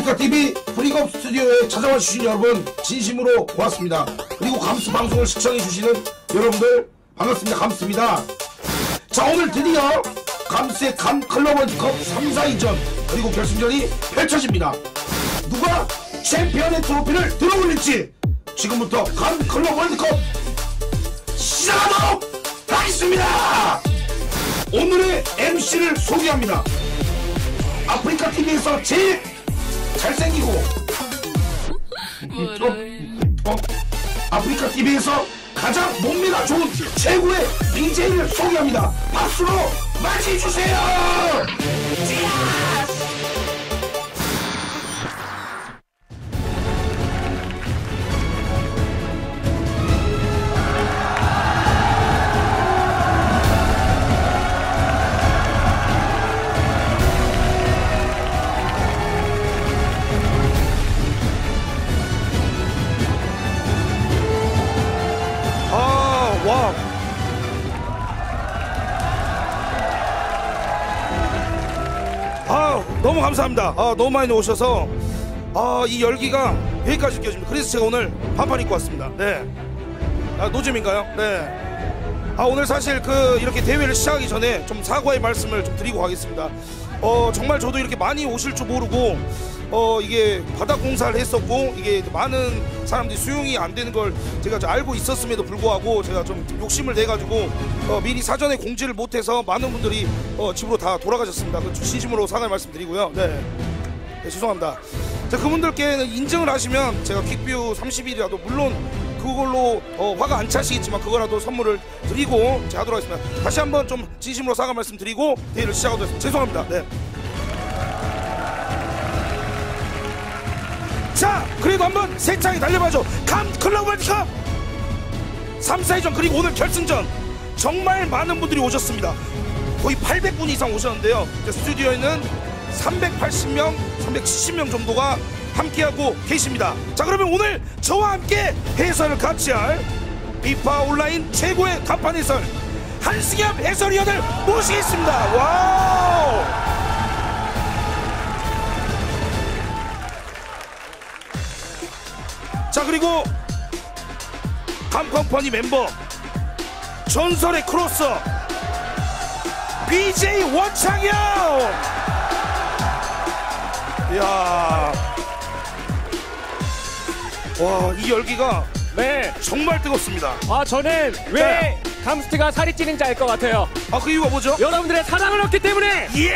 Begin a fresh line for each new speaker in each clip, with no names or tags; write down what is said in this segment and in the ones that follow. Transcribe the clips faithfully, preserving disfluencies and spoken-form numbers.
아프리카티비 프리검 스튜디오에 찾아와 주신 여러분 진심으로 고맙습니다. 그리고 감스 방송을 시청해주시는 여러분들 반갑습니다. 감스입니다. 자, 오늘 드디어 감스의 감 클럽 월드컵 삼, 사위전 그리고 결승전이 펼쳐집니다. 누가 챔피언의 트로피를 들어올릴지 지금부터 감 클럽 월드컵 시작하도록 하겠습니다. 오늘의 엠씨를 소개합니다. 아프리카티비에서 제일 잘생기고 어, 어, 아프리카티비에서 가장 몸매가 좋은 최고의 비제이를 소개합니다. 박수로 맞이해주세요. 와. 아, 너무 감사합니다. 아, 너무 많이 오셔서 아, 이 열기가 여기까지 느껴집니다. 그래서 제가 오늘 반팔 입고 왔습니다. 네. 아, 노잼인가요? 네. 아, 오늘 사실 그 이렇게 대회를 시작하기 전에 좀 사과의 말씀을 좀 드리고 가겠습니다. 어, 정말 저도 이렇게 많이 오실 줄 모르고 어, 이게 바닥 공사를 했었고 이게 많은 사람들이 수용이 안 되는 걸 제가 알고 있었음에도 불구하고 제가 좀 욕심을 내 가지고 어, 미리 사전에 공지를 못해서 많은 분들이 어, 집으로 다 돌아가셨습니다. 진심으로 사과의 말씀드리고요. 네. 네, 죄송합니다. 자, 그분들께는 인증을 하시면 제가 퀵뷰 삼십 일이라도 물론 그걸로 어, 화가 안 차시겠지만 그거라도 선물을 드리고 제가 하도록 하겠습니다. 다시 한번 좀 진심으로 사과 말씀드리고 대회를 시작하도록 하겠습니다. 죄송합니다. 네. 자, 그래도 한번 세차게 달려봐줘. 감 클럽 월드컵 삼, 사위전 그리고 오늘 결승전 정말 많은 분들이 오셨습니다. 거의 팔백 분 이상 오셨는데요. 스튜디오에는 삼백팔십 명, 삼백칠십 명 정도가 함께하고 계십니다. 자, 그러면 오늘 저와 함께 해설을 같이 할 피파 온라인 최고의 간판 해설 한승엽 해설위원을 모시겠습니다. 와우! 자, 그리고 간판퍼니 멤버 전설의 크로서 비제이 원창현. 이야, 와, 이 열기가
네
정말 뜨겁습니다.
아, 저는 왜 감스트가 살이 찌는지 알 것 같아요.
아, 그 이유가 뭐죠?
여러분들의 사랑을 얻기 때문에.
이야!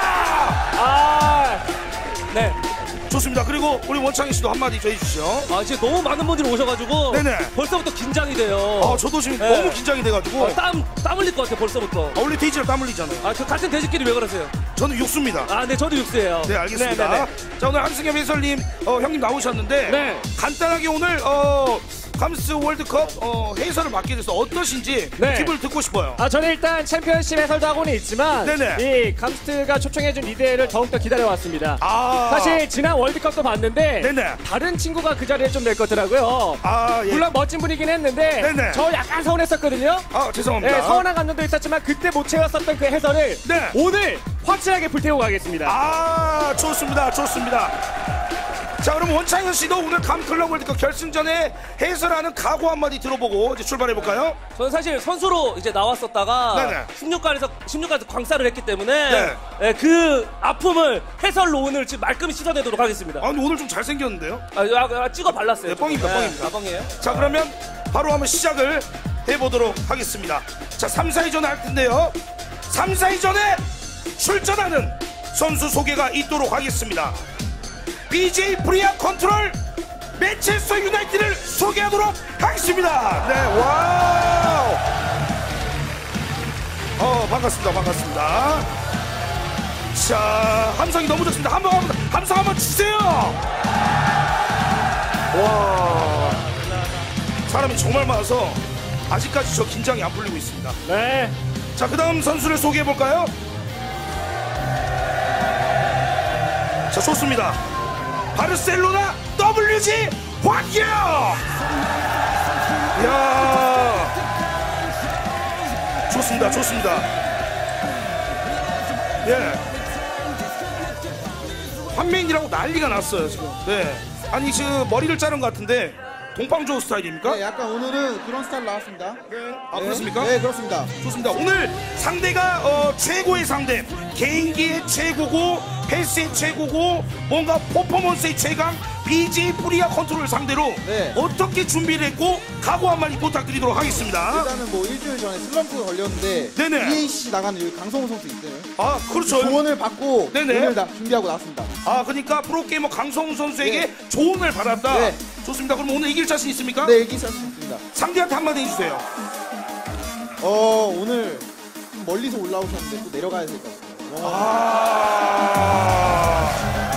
아, 네.
좋습니다. 그리고 우리 원창희 씨도 한마디 더 해주시죠.
아, 지금 너무 많은 분들이 오셔가지고
네네.
벌써부터 긴장이 돼요.
아, 저도 지금
네.
너무 긴장이 돼가지고
아, 땀, 땀 흘릴 것 같아요, 벌써부터.
아, 원래 돼지랑 땀 흘리잖아요.
아, 그 같은 돼지끼리 왜 그러세요?
저는 육수입니다.
아, 네, 저도 육수예요.
네, 알겠습니다.
네네네.
자, 오늘 한승엽 해설님, 어, 형님 나오셨는데
네.
간단하게 오늘 어, 감스 월드컵 어, 해설을 맡게 돼서 어떠신지
네.
팁을 듣고 싶어요.
아, 저는 일단 챔피언십 해설도 하고는 있지만
네네.
이 감스트가 초청해준 이 대회를 더욱더 기다려왔습니다.
아,
사실 지난 월드컵도 봤는데
네네.
다른 친구가 그 자리에 좀 냈거더라고요.
아, 예.
물론 멋진 분이긴 했는데
네네.
저 약간 서운했었거든요.
아, 죄송합니다.
네, 서운한 감정도 있었지만 그때 못 채웠었던 그 해설을
네.
오늘 확실하게 불태우고 가겠습니다.
아, 좋습니다. 좋습니다. 자, 그럼 원창현 씨도 오늘 감 클럽 월드컵 결승전에 해설하는 각오 한마디 들어보고 이제 출발해볼까요?
저는 사실 선수로 이제 나왔었다가
네네.
십육 강에서 십육 강에서 광사를 했기 때문에
네.
네, 그 아픔을 해설로 오늘 지금 말끔히 씻어내도록 하겠습니다.
아, 근데 오늘 좀 잘생겼는데요?
아, 아, 아, 찍어 발랐어요.
네, 뻥입니다,
네,
뻥입니다.
아, 뻥이에요?
자, 그러면 바로 한번 시작을 해보도록 하겠습니다. 자, 삼, 사위전 할 텐데요. 삼, 사위전에 출전하는 선수 소개가 있도록 하겠습니다. 비제이 프리아 컨트롤 맨체스터 유나이티드를 소개하도록 하겠습니다. 네, 와우. 어, 반갑습니다. 반갑습니다. 자, 함성이 너무 좋습니다. 한번 한번 함성 한번 주세요. 와, 사람이 정말 많아서 아직까지 저 긴장이 안 풀리고 있습니다.
네.
자, 그 다음 선수를 소개해 볼까요? 자, 좋습니다. 바르셀로나 더블유지 황기영. 이야, 좋습니다. 좋습니다. 예, 판메인이라고 난리가 났어요 지금. 네. 아니 지금 머리를 자른 것 같은데 동방조 스타일입니까?
네, 약간 오늘은 그런 스타일 나왔습니다.
네. 아
네.
그렇습니까?
네, 그렇습니다.
좋습니다. 오늘 상대가 어, 최고의 상대, 개인기의 최고고 패스의 최고고 뭔가 퍼포먼스의 최강 비제이 프리아 컨트롤 상대로
네.
어떻게 준비를 했고 각오 한마디 부탁드리도록 하겠습니다.
일단은 뭐 일주일 전에 슬럼프가 걸렸는데
네네.
이에이씨 나가는 여기 강성호 선수 있어요.
아 그렇죠.
조언을 받고
네네.
오늘 다 준비하고 나왔습니다.
아 그러니까 프로게이머 강성훈 선수에게
네.
조언을 받았다.
네.
좋습니다. 그럼 오늘 이길 자신 있습니까?
네, 얘기 잘 있습니다.
상대한테 한마디 해주세요.
어, 오늘 좀 멀리서 올라오셨는데 또 내려가야 될 것 같아요.
아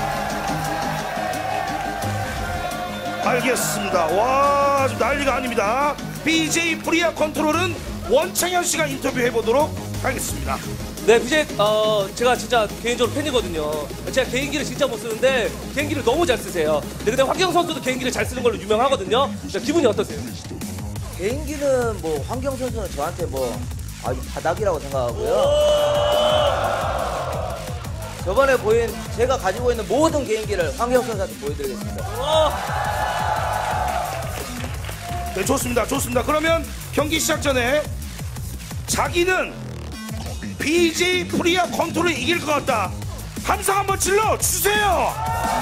알겠습니다. 와 지금 난리가 아닙니다. 비제이 프리아 컨트롤은 원창현 씨가 인터뷰해 보도록 하겠습니다.
네, 비제이 어 제가 진짜 개인적으로 팬이거든요. 제가 개인기를 진짜 못 쓰는데 개인기를 너무 잘 쓰세요. 네, 근데 황경 선수도 개인기를 잘 쓰는 걸로 유명하거든요. 자, 기분이 어떠세요?
개인기는 뭐 황경 선수는 저한테 뭐 아주 바닥이라고 생각하고요. 저번에 보인 제가 가지고 있는 모든 개인기를 황경 선수한테 보여드리겠습니다.
네 좋습니다. 좋습니다. 그러면 경기 시작 전에 자기는 비제이 프리아 컨트롤이 이길 것 같다. 함성 한번 질러 주세요.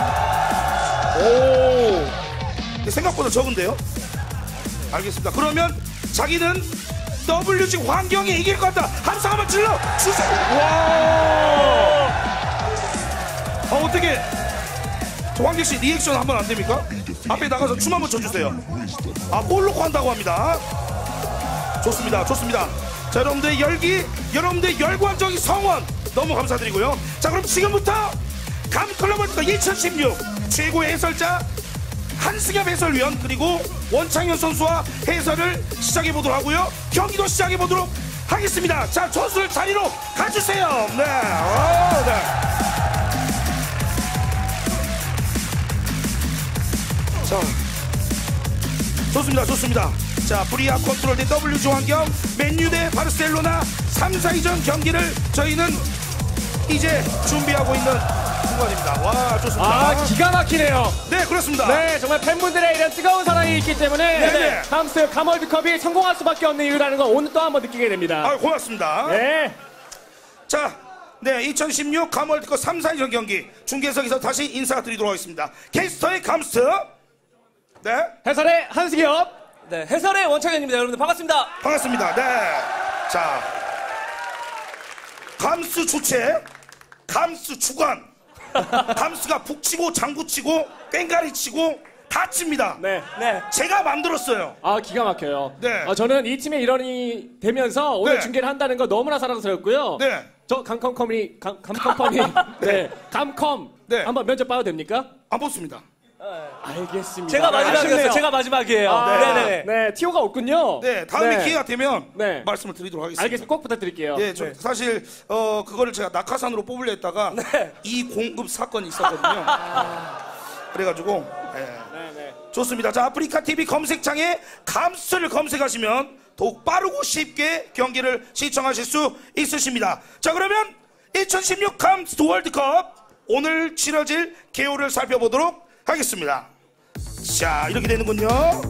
오 생각보다 적은데요? 알겠습니다. 그러면 자기는 더블유지 환경이 이길 것 같다. 함성 한번 질러 주세요. 와. 아 어떻게? 저 황길 씨 리액션 한번 안 됩니까? 앞에 나가서 춤 한번 춰주세요. 아 볼로코 한다고 합니다. 좋습니다. 좋습니다. 자 여러분들 열기, 여러분들 열광적인 성원 너무 감사드리고요. 자 그럼 지금부터 감클럽월드컵 이천십육 최고의 해설자 한승엽 해설위원 그리고 원창현 선수와 해설을 시작해 보도록 하고요. 경기도 시작해 보도록 하겠습니다. 자 선수를 자리로 가주세요. 네. 오, 네. 자 좋습니다. 좋습니다. 자 프리아 컨트롤 대 더블유지 환경 맨유 대 바르셀로나 삼, 사위전 경기를 저희는 이제 준비하고 있는 순간입니다. 와 좋습니다.
아 기가 막히네요.
네 그렇습니다.
네 정말 팬분들의 이런 뜨거운 사랑이 있기 때문에
네네.
감스 감월드컵이 성공할 수밖에 없는 이유라는 걸 오늘 또 한번 느끼게 됩니다.
아 고맙습니다.
네.
자, 네 이천십육 감월드컵 삼, 사위전 경기 중계석에서 다시 인사드리도록 하겠습니다. 게스터의 감스트 네
해설의 한승엽.
네, 해설의 원창현입니다. 여러분들 반갑습니다.
반갑습니다. 네. 자, 감스 주체, 감스 주관, 감스가 북치고 장구치고 꽹가리치고 다 칩니다.
네.
네.
제가 만들었어요.
아 기가 막혀요.
네.
어, 저는 이 팀의 일원이 되면서 오늘
네.
중계를 한다는 거 너무나 사랑스럽고요.
네.
저 감컴컴이 감, 감컴컴이 네 감컴
네.
한번 면접 봐도 됩니까?
안 붙습니다.
알겠습니다.
제가 마지막이었어요.
아쉽네요.
제가 마지막이에요.
아,
네네.
네, 티오가 없군요.
네, 다음에
네.
기회가 되면
네.
말씀을 드리도록 하겠습니다.
알겠습니다. 꼭 부탁드릴게요.
예, 저 사실 어 그거를 제가 낙하산으로 뽑으려 했다가
네.
이 공급 사건이 있었거든요. 그래가지고 예.
네, 네.
좋습니다. 자 아프리카 티비 검색창에 감스를 검색하시면 더욱 빠르고 쉽게 경기를 시청하실 수 있으십니다. 자 그러면 이천십육 감스 월드컵 오늘 치러질 개요를 살펴보도록 하겠습니다. 자 이렇게 되는군요.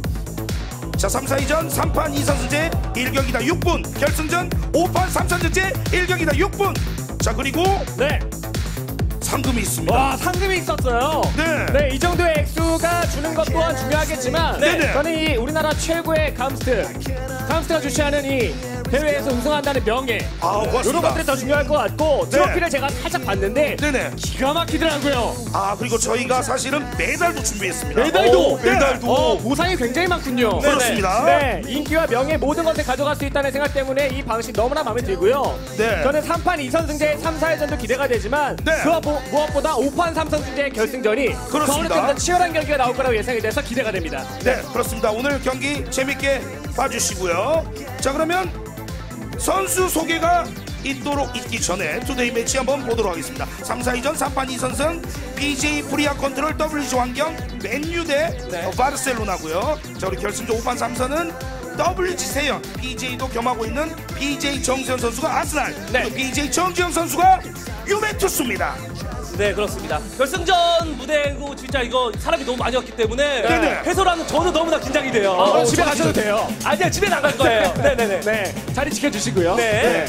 자 삼, 사위전 삼 판 이 선승제 일 경기당 육 분 결승전 오 판 삼 선승제 일 경기당 육 분 자 그리고
네.
상금이 있습니다.
와 상금이 있었어요.
네.
네, 이 정도의 액수가 주는 것 또한 중요하겠지만
네네.
저는 이 우리나라 최고의 감스트 감스트가 주최하는 이 대회에서 우승한다는 명예
아 고맙습니다.
이런 것들이 더 중요할 것 같고
네.
트로피를 제가 살짝 봤는데
네네.
기가 막히더라고요.
아 그리고 저희가 사실은 메달도 준비했습니다.
메달도!
오, 메달도
어, 보상이 굉장히 많군요.
그렇습니다.
네, 인기와 명예 모든 것을 가져갈 수 있다는 생각 때문에 이 방식 너무나 마음에 들고요.
네.
저는 삼 판 이 선승제 삼, 사회전도 기대가 되지만
네.
그와 보- 무엇보다 오 판 삼 선승제 결승전이 그 어느
그렇습니다.
때보다 치열한 경기가 나올 거라고 예상이 돼서 기대가 됩니다.
네 그렇습니다. 오늘 경기 재밌게 봐주시고요. 자 그러면 선수 소개가 있도록 있기 전에 투데이 매치 한번 보도록 하겠습니다. 삼, 사위전 삼 판 이 선승 비제이 프리아 컨트롤 더블유지 환경 맨유 대
네.
어, 바르셀로나고요. 자 우리 결승전 오 판 삼 선은 더블유지 세연 비제이도 겸하고 있는 비제이 정수현 선수가 아스날
네.
그리고 비제이 정지영 선수가 유벤투스입니다.
네, 그렇습니다. 결승전 무대고 진짜 이거 사람이 너무 많이 왔기 때문에
네네.
해설하는 저는 너무나 긴장이 돼요.
어, 집에 가셔도 돼요.
아니야, 집에 안 갈 거예요. 네네네.
네, 자리 지켜주시고요.
네.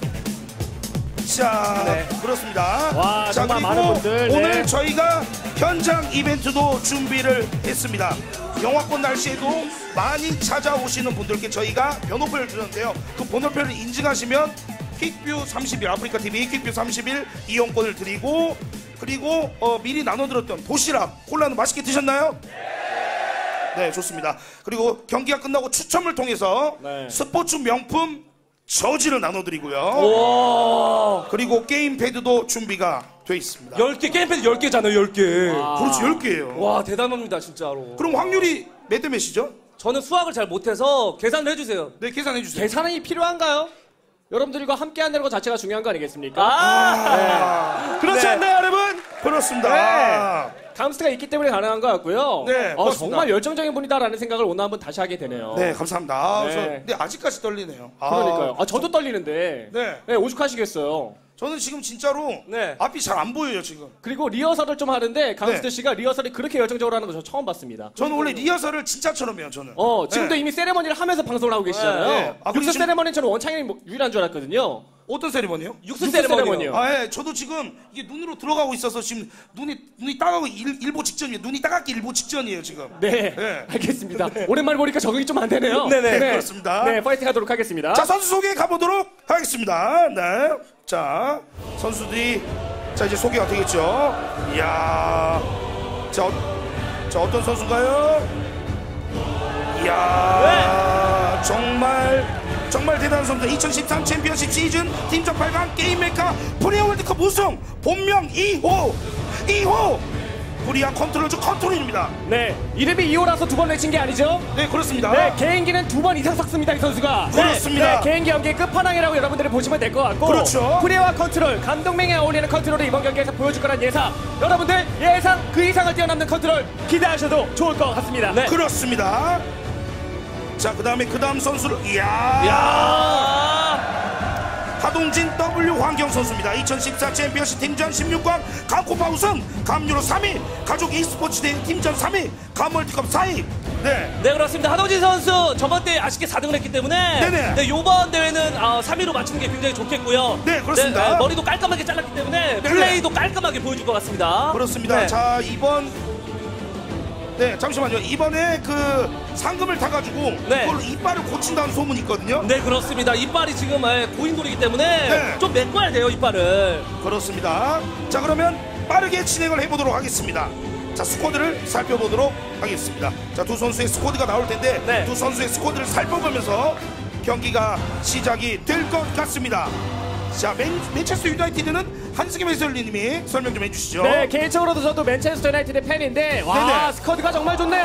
자,
네.
그렇습니다.
와,
자,
정말
그리고
많은 분들, 네.
오늘 저희가 현장 이벤트도 준비를 했습니다. 영하권 날씨에도 많이 찾아오시는 분들께 저희가 번호표를 드렸는데요. 그 번호표를 인증하시면 퀵뷰 삼십 일, 아프리카 티비 퀵뷰 삼십 일 이용권을 드리고, 그리고 어, 미리 나눠드렸던 도시락, 콜라는 맛있게 드셨나요? 네, 좋습니다. 그리고 경기가 끝나고 추첨을 통해서
네.
스포츠 명품 저지를 나눠드리고요.
와.
그리고 게임패드도 준비가 돼 있습니다.
열 개, 게임패드 열 개잖아요, 열 개.
그렇지, 열 개예요.
와, 대단합니다, 진짜로.
그럼 확률이 몇 대 몇이죠?
저는 수학을 잘 못해서 계산을 해주세요.
네, 계산해 주세요.
계산이 필요한가요? 여러분들과 함께 한다는 것 자체가 중요한 거 아니겠습니까?
아!
그렇지
네.
않나요, 여러분? 그렇습니다.
네. 감스트가 있기 때문에 가능한 것 같고요.
네,
어,
고맙습니다.
정말 열정적인 분이다라는 생각을 오늘 한번 다시 하게 되네요.
네, 감사합니다. 아,
네.
저, 근데 아직까지 떨리네요. 아,
그러니까요. 아, 저도 떨리는데.
네.
네, 오죽하시겠어요.
저는 지금 진짜로
네.
앞이 잘 안 보여요, 지금.
그리고 리허설을 좀 하는데 강스트
네.
씨가 리허설이 그렇게 열정적으로 하는 거 저 처음 봤습니다.
저는 원래 리허설을 진짜처럼 해요, 저는.
어, 지금도
네.
이미 세레머니를 하면서 방송을 하고 계시잖아요.
네, 네. 아, 그리고
육수
지금-
세레머니는 저는 원창이 뭐 유일한 줄 알았거든요.
어떤 세리머니요?
육수
육수
세레머니요.
세레머니요.
아, 예, 저도 지금 이게 눈으로 들어가고 있어서 지금 눈이 눈이 따가고 일, 일보 직전이에요. 눈이 따갑기 일보 직전이에요, 지금.
네,
네.
알겠습니다. 오랜만에 보니까 적응이 좀 안 되네요.
네네,
그렇습니다.
네, 파이팅 하도록 하겠습니다.
자, 선수 소개 가보도록 하겠습니다. 네. 자, 선수들이 자 이제 소개가 되겠죠. 이야, 자, 어, 자 어떤 선수인가요? 이야, 정말 정말 대단한 선수. 이천십삼 챔피언십 시즌 팀전 팔 강 게임 메카 프리아 월드컵 우승 본명 이 호 이 호 프리아 컨트롤즈 컨트롤입니다.
네, 이름이 이 호라서 두 번 외친 게 아니죠?
네, 그렇습니다.
네, 개인기는 두 번 이상 섞습니다, 이 선수가.
그렇습니다.
네, 개인기 연기의 끝판왕이라고 여러분들이 보시면 될 것 같고.
그렇죠.
프리와 컨트롤, 감독맹에 어울리는 컨트롤을 이번 경기에서 보여줄 거란 예상. 여러분들 예상 그 이상을 뛰어넘는 컨트롤 기대하셔도 좋을 것 같습니다.
네.
그렇습니다. 자, 그 다음에 그 다음 선수를 이야,
야!
하동진 W 황경 선수입니다. 이천십사 챔피언십 팀전 십육 강 감코파 우승, 감유로 삼 위, 가족 e스포츠 대회 팀전 삼 위, 감월드컵 사 위. 네.
네, 그렇습니다. 하동진 선수 저번 대회 아쉽게 사 등을 했기 때문에
네네.
네, 이번 대회는 어, 삼 위로 맞추는 게 굉장히 좋겠고요.
네, 그렇습니다.
네, 머리도 깔끔하게 잘랐기 때문에 플레이도 깔끔하게 보여줄 것 같습니다.
그렇습니다.
네.
자, 이번 네, 잠시만요. 이번에 그 상금을 타가지고
네.
그걸로 이빨을 고친다는 소문이 있거든요.
네, 그렇습니다. 이빨이 지금 예, 고인돌이기 때문에
네.
좀 메꿔야 돼요, 이빨을.
그렇습니다. 자, 그러면 빠르게 진행을 해보도록 하겠습니다. 자, 스쿼드를 살펴보도록 하겠습니다. 자, 두 선수의 스쿼드가 나올 텐데
네.
두 선수의 스쿼드를 살펴보면서 경기가 시작이 될 것 같습니다. 자, 맨, 맨체스터 유나이티드는 한승임 해설위님이 설명 좀 해주시죠.
네, 개인적으로도 저도 맨체스터 유나이티드 팬인데 와,
네네.
스쿼드가 정말 좋네요.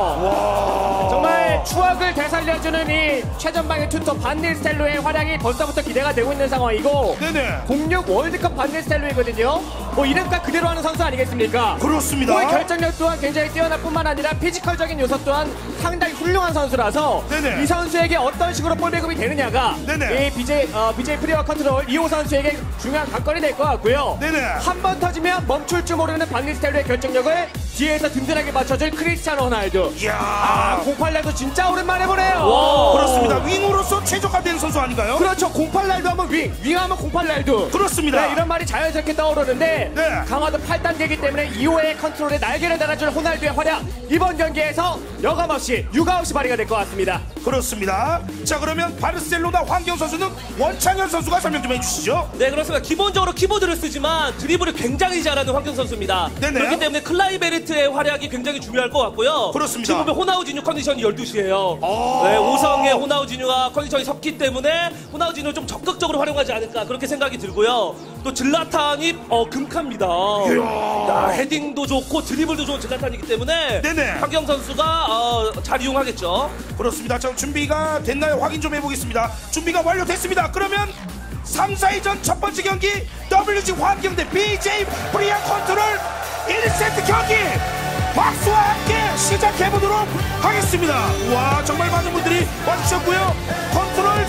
와.
정말 추억을 되살려주는 이 최전방의 투터 반닐스텔로의 활약이 벌써부터 기대가 되고 있는 상황이고
네네.
공육 월드컵 반닐스텔로이거든요. 뭐 이름값 그대로 하는 선수 아니겠습니까?
그렇습니다.
골 결정력 또한 굉장히 뛰어날 뿐만 아니라 피지컬적인 요소 또한 상당히 훌륭한 선수라서
네네.
이 선수에게 어떤 식으로 볼 배급이 되느냐가
네네.
이 비제이, 어, 비제이 프리와 컨트롤 이호 선수에게 중요한 관건이 될 것 같고요.
네네.
한 번 터지면 멈출 줄 모르는 반닐스텔로의 결정력을 뒤에서 든든하게 받쳐줄 크리스티아노 호날두.
이야.
아, 공팔날도 진짜 오랜만에 보네요.
와.
그렇습니다. 윙으로서 최적화된 선수 아닌가요?
그렇죠. 공팔날도 하면 윙, 윙하면 공팔날도.
그렇습니다.
네, 이런 말이 자연스럽게 떠오르는데
네.
강화도 팔 단계이기 때문에 이 호의 컨트롤에 날개를 달아줄 호날두의 활약 이번 경기에서 여감없이 유가없이 발휘가 될 것 같습니다.
그렇습니다. 자, 그러면 바르셀로나 황경 선수는 원창현 선수가 설명 좀 해주시죠.
네, 그렇습니다. 기본적으로 키보드를 쓰지만 드리블을 굉장히 잘하는 황경 선수입니다.
네네.
그렇기 때문에 클라이베르트의 활약이 굉장히 중요할 것 같고요.
그렇습니다.
지금 보면 호나우지뉴 컨디션이 열두 시예요. 네, 오성의 호나우지뉴가 컨디션이 섰기 때문에 호나우지뉴 좀 적극적으로 활용하지 않을까 그렇게 생각이 들고요. 또 질라탄이 어, 금카입니다. 야, 헤딩도 좋고 드리블도 좋은 질라탄이기 때문에
네네.
황경 선수가 어, 잘 이용하겠죠.
그렇습니다. 자, 준비가 됐나요? 확인 좀 해보겠습니다. 준비가 완료됐습니다. 그러면 삼, 사위전 첫 번째 경기 더블유지 황경 대 비제이 프리아 컨트롤 일 세트 경기 박수와 함께 시작해보도록 하겠습니다. 와, 정말 많은 분들이 와주셨고요. 컨트롤 선수의 모습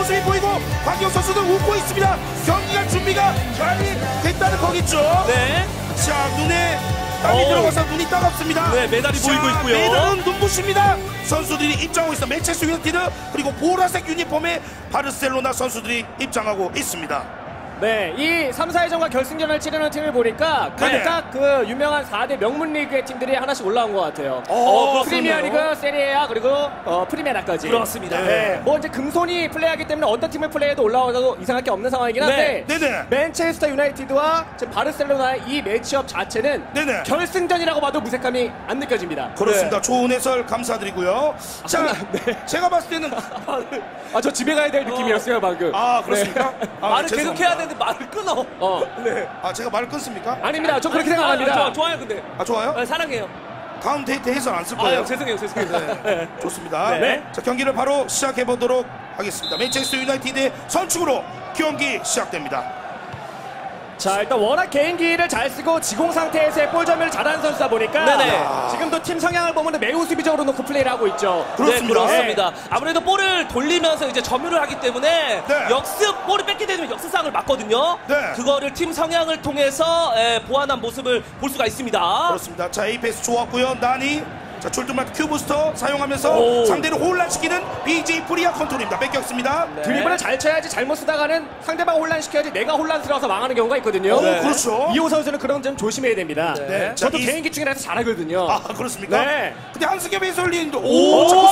모습이 보이고 황경 선수도 웃고 있습니다. 경기가 준비가 많이 됐다는 거겠죠.
네.
자, 눈에 땀이
오.
들어가서 눈이 따갑습니다.
네, 메달이
자,
보이고 있고요.
메달은 눈부십니다. 선수들이 입장하고 있습니다. 맨체스터 유나이티드 그리고 보라색 유니폼의 바르셀로나 선수들이 입장하고 있습니다.
네, 이 삼, 사회전과 결승전을 치르는 팀을 보니까
네네.
각각 그 유명한 사 대 명문 리그의 팀들이 하나씩 올라온 것 같아요.
어,
프리미어
그렇군요.
리그, 세리에아 그리고 어, 프리메라까지.
그렇습니다.
네. 뭐 이제 금손이 플레이하기 때문에 어떤 팀을 플레이해도 올라와도 이상할 게 없는 상황이긴 한데
네. 네네.
맨체스터 유나이티드와 지금 바르셀로나의 이 매치업 자체는
네네.
결승전이라고 봐도 무색함이 안 느껴집니다.
그렇습니다. 좋은 해설 감사드리고요. 자,
네.
제가 봤을 때는
아, 저 집에 가야 될 느낌이었어요, 방금.
아, 그렇습니까?
네.
아,
말을
죄송합니다.
계속 해야 되는데 말을 끊어.
어.
아, 제가 말을 끊습니까?
아닙니다. 저 그렇게
아,
생각합니다.
좋아, 좋아요, 근데.
아, 좋아요?
아, 사랑해요.
다음 데이트 해설 안 쓸 거예요.
아, 죄송해요, 죄송해요.
네, 좋습니다.
네.
자, 경기를 바로 시작해 보도록 하겠습니다. 맨체스터 유나이티드의 선축으로 경기 시작됩니다.
자, 일단 워낙 개인기를 잘 쓰고 지공 상태에서의 볼 점유를 잘하는 선수다 보니까
네네.
지금도 팀 성향을 보면 매우 수비적으로 놓고 플레이를 하고 있죠.
그렇습니다.
네, 그렇습니다. 아무래도 볼을 돌리면서 이제 점유를 하기 때문에
네.
역습 볼을 뺏게 되면 역습상을 맞거든요.
네.
그거를 팀 성향을 통해서 에, 보완한 모습을 볼 수가 있습니다.
그렇습니다. 자, A 패스 좋았고요. 나니. 자, 출동만 큐 부스터 사용하면서
오.
상대를 혼란시키는 비제이 프리아 컨트롤입니다. 뺏겼습니다.
네.
드리블을 잘 쳐야지 잘못 쓰다가는 상대방 혼란시켜야지 내가 혼란스러워서 망하는 경우가 있거든요.
오, 그렇죠.
이호 선수는 그런 점 조심해야 됩니다.
네.
저도
자, 이-
개인기 중이라서 잘하거든요.
아, 그렇습니까?
네.
근데 한승엽 해설위원도
오!
오, 자,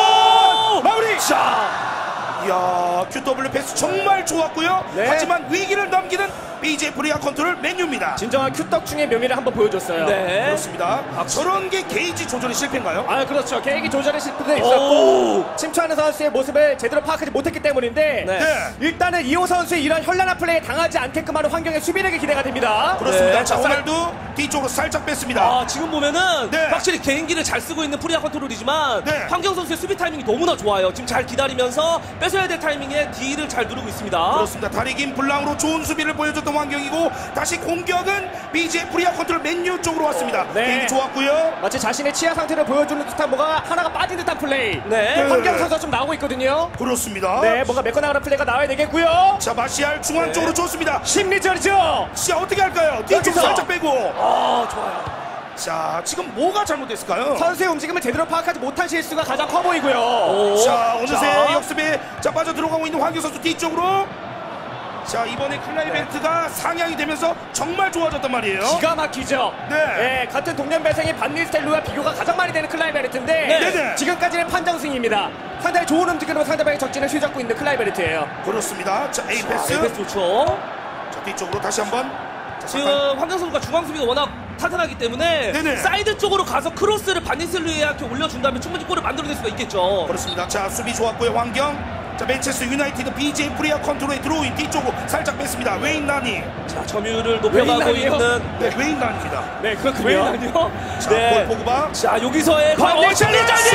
무슨 마무리! 자, 이야, 큐더블유 패스 정말 좋았고요.
네.
하지만 위기를 넘기는 비제이 프리아 컨트롤 맨유입니다.
진정한 큐떡충의 묘미를 한번 보여줬어요.
네.
그렇습니다. 아, 저런 게 게이지 조절이 실패인가요?
아, 그렇죠. 개인기 조절의 실패도
오.
있었고 침투하는 선수의 모습을 제대로 파악하지 못했기 때문인데
네.
네.
일단은 이호 선수의 이런 현란한 플레이에 당하지 않게끔 하는 환경의 수비력이 기대가 됩니다.
그렇습니다.
네.
자, 오늘도 뒤쪽으로 살짝 뺐습니다.
아, 지금 보면은
네.
확실히 개인기를 잘 쓰고 있는 프리아 컨트롤이지만
네.
황경 선수의 수비 타이밍이 너무나 좋아요. 지금 잘 기다리면서 뺏어야 될 타이밍에 D를 잘 누르고 있습니다.
그렇습니다. 다리 긴 블랑으로 좋은 수비를 보여줬던 환경이고 다시 공격은 비제이 프리아 컨트롤 맨유 쪽으로 왔습니다.
네.
게임이 좋았고요.
마치 자신의 치아 상태를 보여주는 듯한 뭐가 하나가 빠진 듯한 플레이.
네.
환경 선수가 좀 나오고 있거든요.
그렇습니다.
네, 뭔가 메꿔나가는 플레이가 나와야 되겠고요.
자, 마시알 중앙
네.
쪽으로 좋습니다.
심리전이죠.
자, 어떻게 할까요? 뒤쪽
여기서.
살짝 빼고.
아, 좋아요.
자, 지금 뭐가 잘못됐을까요?
선수의 움직임을 제대로 파악하지 못한 실수가 가장 커 보이고요.
오.
자, 어느새
자.
역습에 자 빠져 들어가고 있는 황규 선수 뒤쪽으로. 자, 이번에 클라이벤트가 상향이 되면서 정말 좋아졌단 말이에요.
기가 막히죠.
네.
같은 동년 배생의 반니스텔루와 비교가 가장 많이 되는 클라이베르트인데
네.
네네.
지금까지는 판정승입니다. 상당히 좋은 움직임으로 상대방의 적진을 휘잡고 있는 클라이베르트예요.
그렇습니다. 자, A 패스.
네, 패스 좋죠.
자, 뒤쪽으로 다시 한번. 자,
지금
잠깐.
황경 선수가 중앙 수비가 워낙 탄탄하기 때문에
네네.
사이드 쪽으로 가서 크로스를 바니슬루에한테 올려준다면 충분히 골을 만들어낼 수가 있겠죠.
그렇습니다. 자, 수비 좋았고요. 황경. 자, 맨체스터 유나이티드 비제이 프리아 컨트롤에 들어오인 뒤쪽으로 살짝 뺐습니다. 웨인 나니.
자, 점유율을 높여가고
웨인
있는
네, 웨인 나니입니다.
네, 그렇군요.
아니요.
자,
네.
볼 포그바.
자, 여기서의
어,
광대 챌린저지!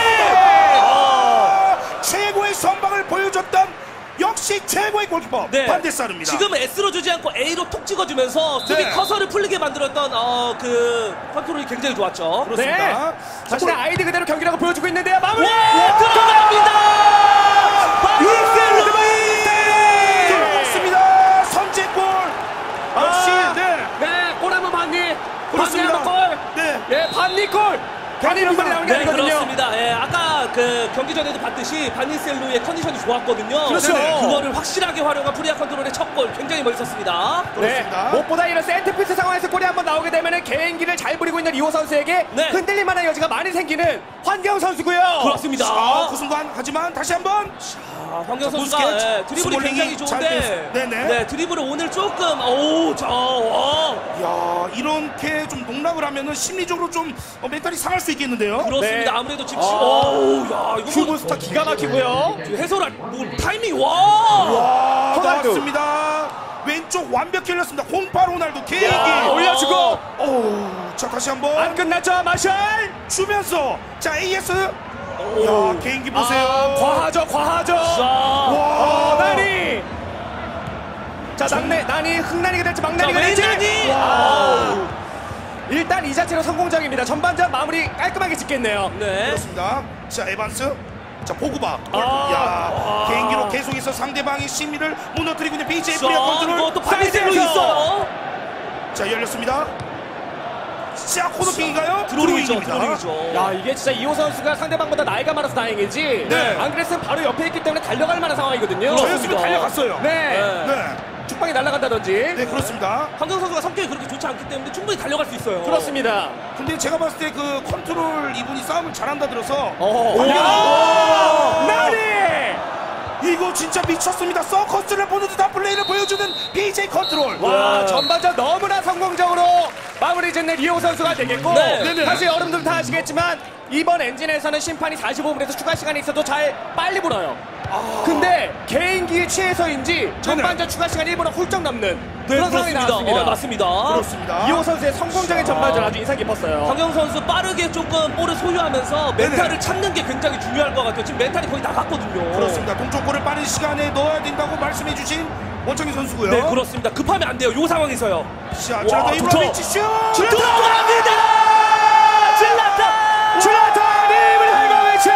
아, 최고의 선방을 보여줬던 역시 최고의 골키퍼
네.
반데사르입니다.
지금 S로 주지 않고 A로 툭 찍어주면서 수비
네.
커서를 풀리게 만들었던 어, 그 컨트롤이 굉장히 좋았죠.
그렇습니다.
네.
자,
자신의
골-
아이디 그대로 경기라고 보여주고 있는데요. 마무리!
와, 들어갑니다!
들어갔습니다. 선제골. 역시
아,
네.
네, 골 한번 반니.
그렇습니다.
반니 한번 골.
네.
예, 반니 골. 반니 한번 나오는 게
네,
아니거든요.
그렇습니다. 예, 아까 그 경기 전에도 봤듯이 바니셀루의 컨디션이 좋았거든요.
그렇죠.
네, 그거를 확실하게 활용한 프리아 컨트롤의 첫 골 굉장히 멋있었습니다.
네,
그렇습니다.
무엇보다 이런 센터피스 상황에서 골이 한번 나오게 되면 개인기를 잘 부리고 있는 이호 선수에게
네.
흔들릴 만한 여지가 많이 생기는 환경 선수고요.
그렇습니다.
아, 그 순간 하지만 다시 한번
아, 황경
자,
선수가
부스케츠,
예, 드리블이
스몰링이
굉장히
잘
좋은데
됐- 네네.
네, 드리블을 오늘 조금 오, 자, 와.
야, 이렇게 좀 농락을 하면은 심리적으로 좀 어, 멘탈이 상할 수 있겠는데요.
그렇습니다.
네.
아무래도 지금
아.
오, 야, 이거 뭐
큐브스터 기가 막히고요.
해설할 뭐 타이밍 와.
와,
호날두.
나왔습니다. 왼쪽 완벽히 열렸습니다. 홍파 호날두 개인기.
야, 올려주고.
오, 자, 다시 한번
안 끝났죠, 마샬.
주면서 자, 에이에스. 야, 개인기 보세요.
아, 과하죠, 과하죠.
자,
어,
와,
나니. 자, 낙내, 나니, 흑나니가 될지 막나니가
자,
될지.
왼나니.
와. 일단 이 자체로 성공적입니다. 전반전 마무리 깔끔하게 짓겠네요.
네.
그렇습니다. 자, 에반스. 자 보고봐.
아.
야 개인기로 계속해서 상대방의 심리를 무너뜨리고 있는 비제이
자,
프리아 컨트롤.
이거 또 반대로
사이드에서.
있어요.
자 열렸습니다. 자 코너킹인가요?
드로링이죠,
드로잉입니다.
드로링이죠.
야 이게 진짜 이호 선수가 상대방보다 나이가 많아서 다행이지.
네.
안 그랬으면 바로 옆에 있기 때문에 달려갈 만한 상황이거든요.
저였으면 달려갔어요.
네.
네.
네.
축방이 날아간다든지.
네 그렇습니다.
황경 선수가 성격이 그렇게 좋지 않기 때문에 충분히 달려갈 수 있어요.
그렇습니다.
근데 제가 봤을 때 그 컨트롤 이분이 싸움을 잘한다 들어서
어.
와!
나리.
이거 진짜 미쳤습니다. 서커스를 보는 듯한 플레이를 보여주는 비제이 컨트롤.
와
네.
전반전 너무나 성공적으로 마무리 짓는 이호 선수가 되겠고
네.
네네.
사실 여러분들 다 아시겠지만 이번 엔진에서는 심판이 사십오 분에서 추가 시간이 있어도 잘 빨리 불어요. 근데 개인기에 취해서인지 전반전 추가 시간 일 분을 훌쩍 넘는
네,
그런 상황이
그렇습니다.
나왔습니다.
어, 맞습니다.
그렇습니다.
이호 선수의 성공적인 전반전 아주 인상 깊었어요.
황경 선수 빠르게 조금 볼을 소유하면서 멘탈을
네네.
찾는 게 굉장히 중요할 것 같아요. 지금 멘탈이 거의 나갔거든요.
그렇습니다. 동쪽골을 빠른 시간에 넣어야 된다고 말씀해주신 원창희 선수고요.
네, 그렇습니다. 급하면 안 돼요. 요 상황에서요.
자,
와,
자,
좋죠.
이브라미치 슛!
들어갑니다! 질렀다!
줄라탄 이브라히모비치!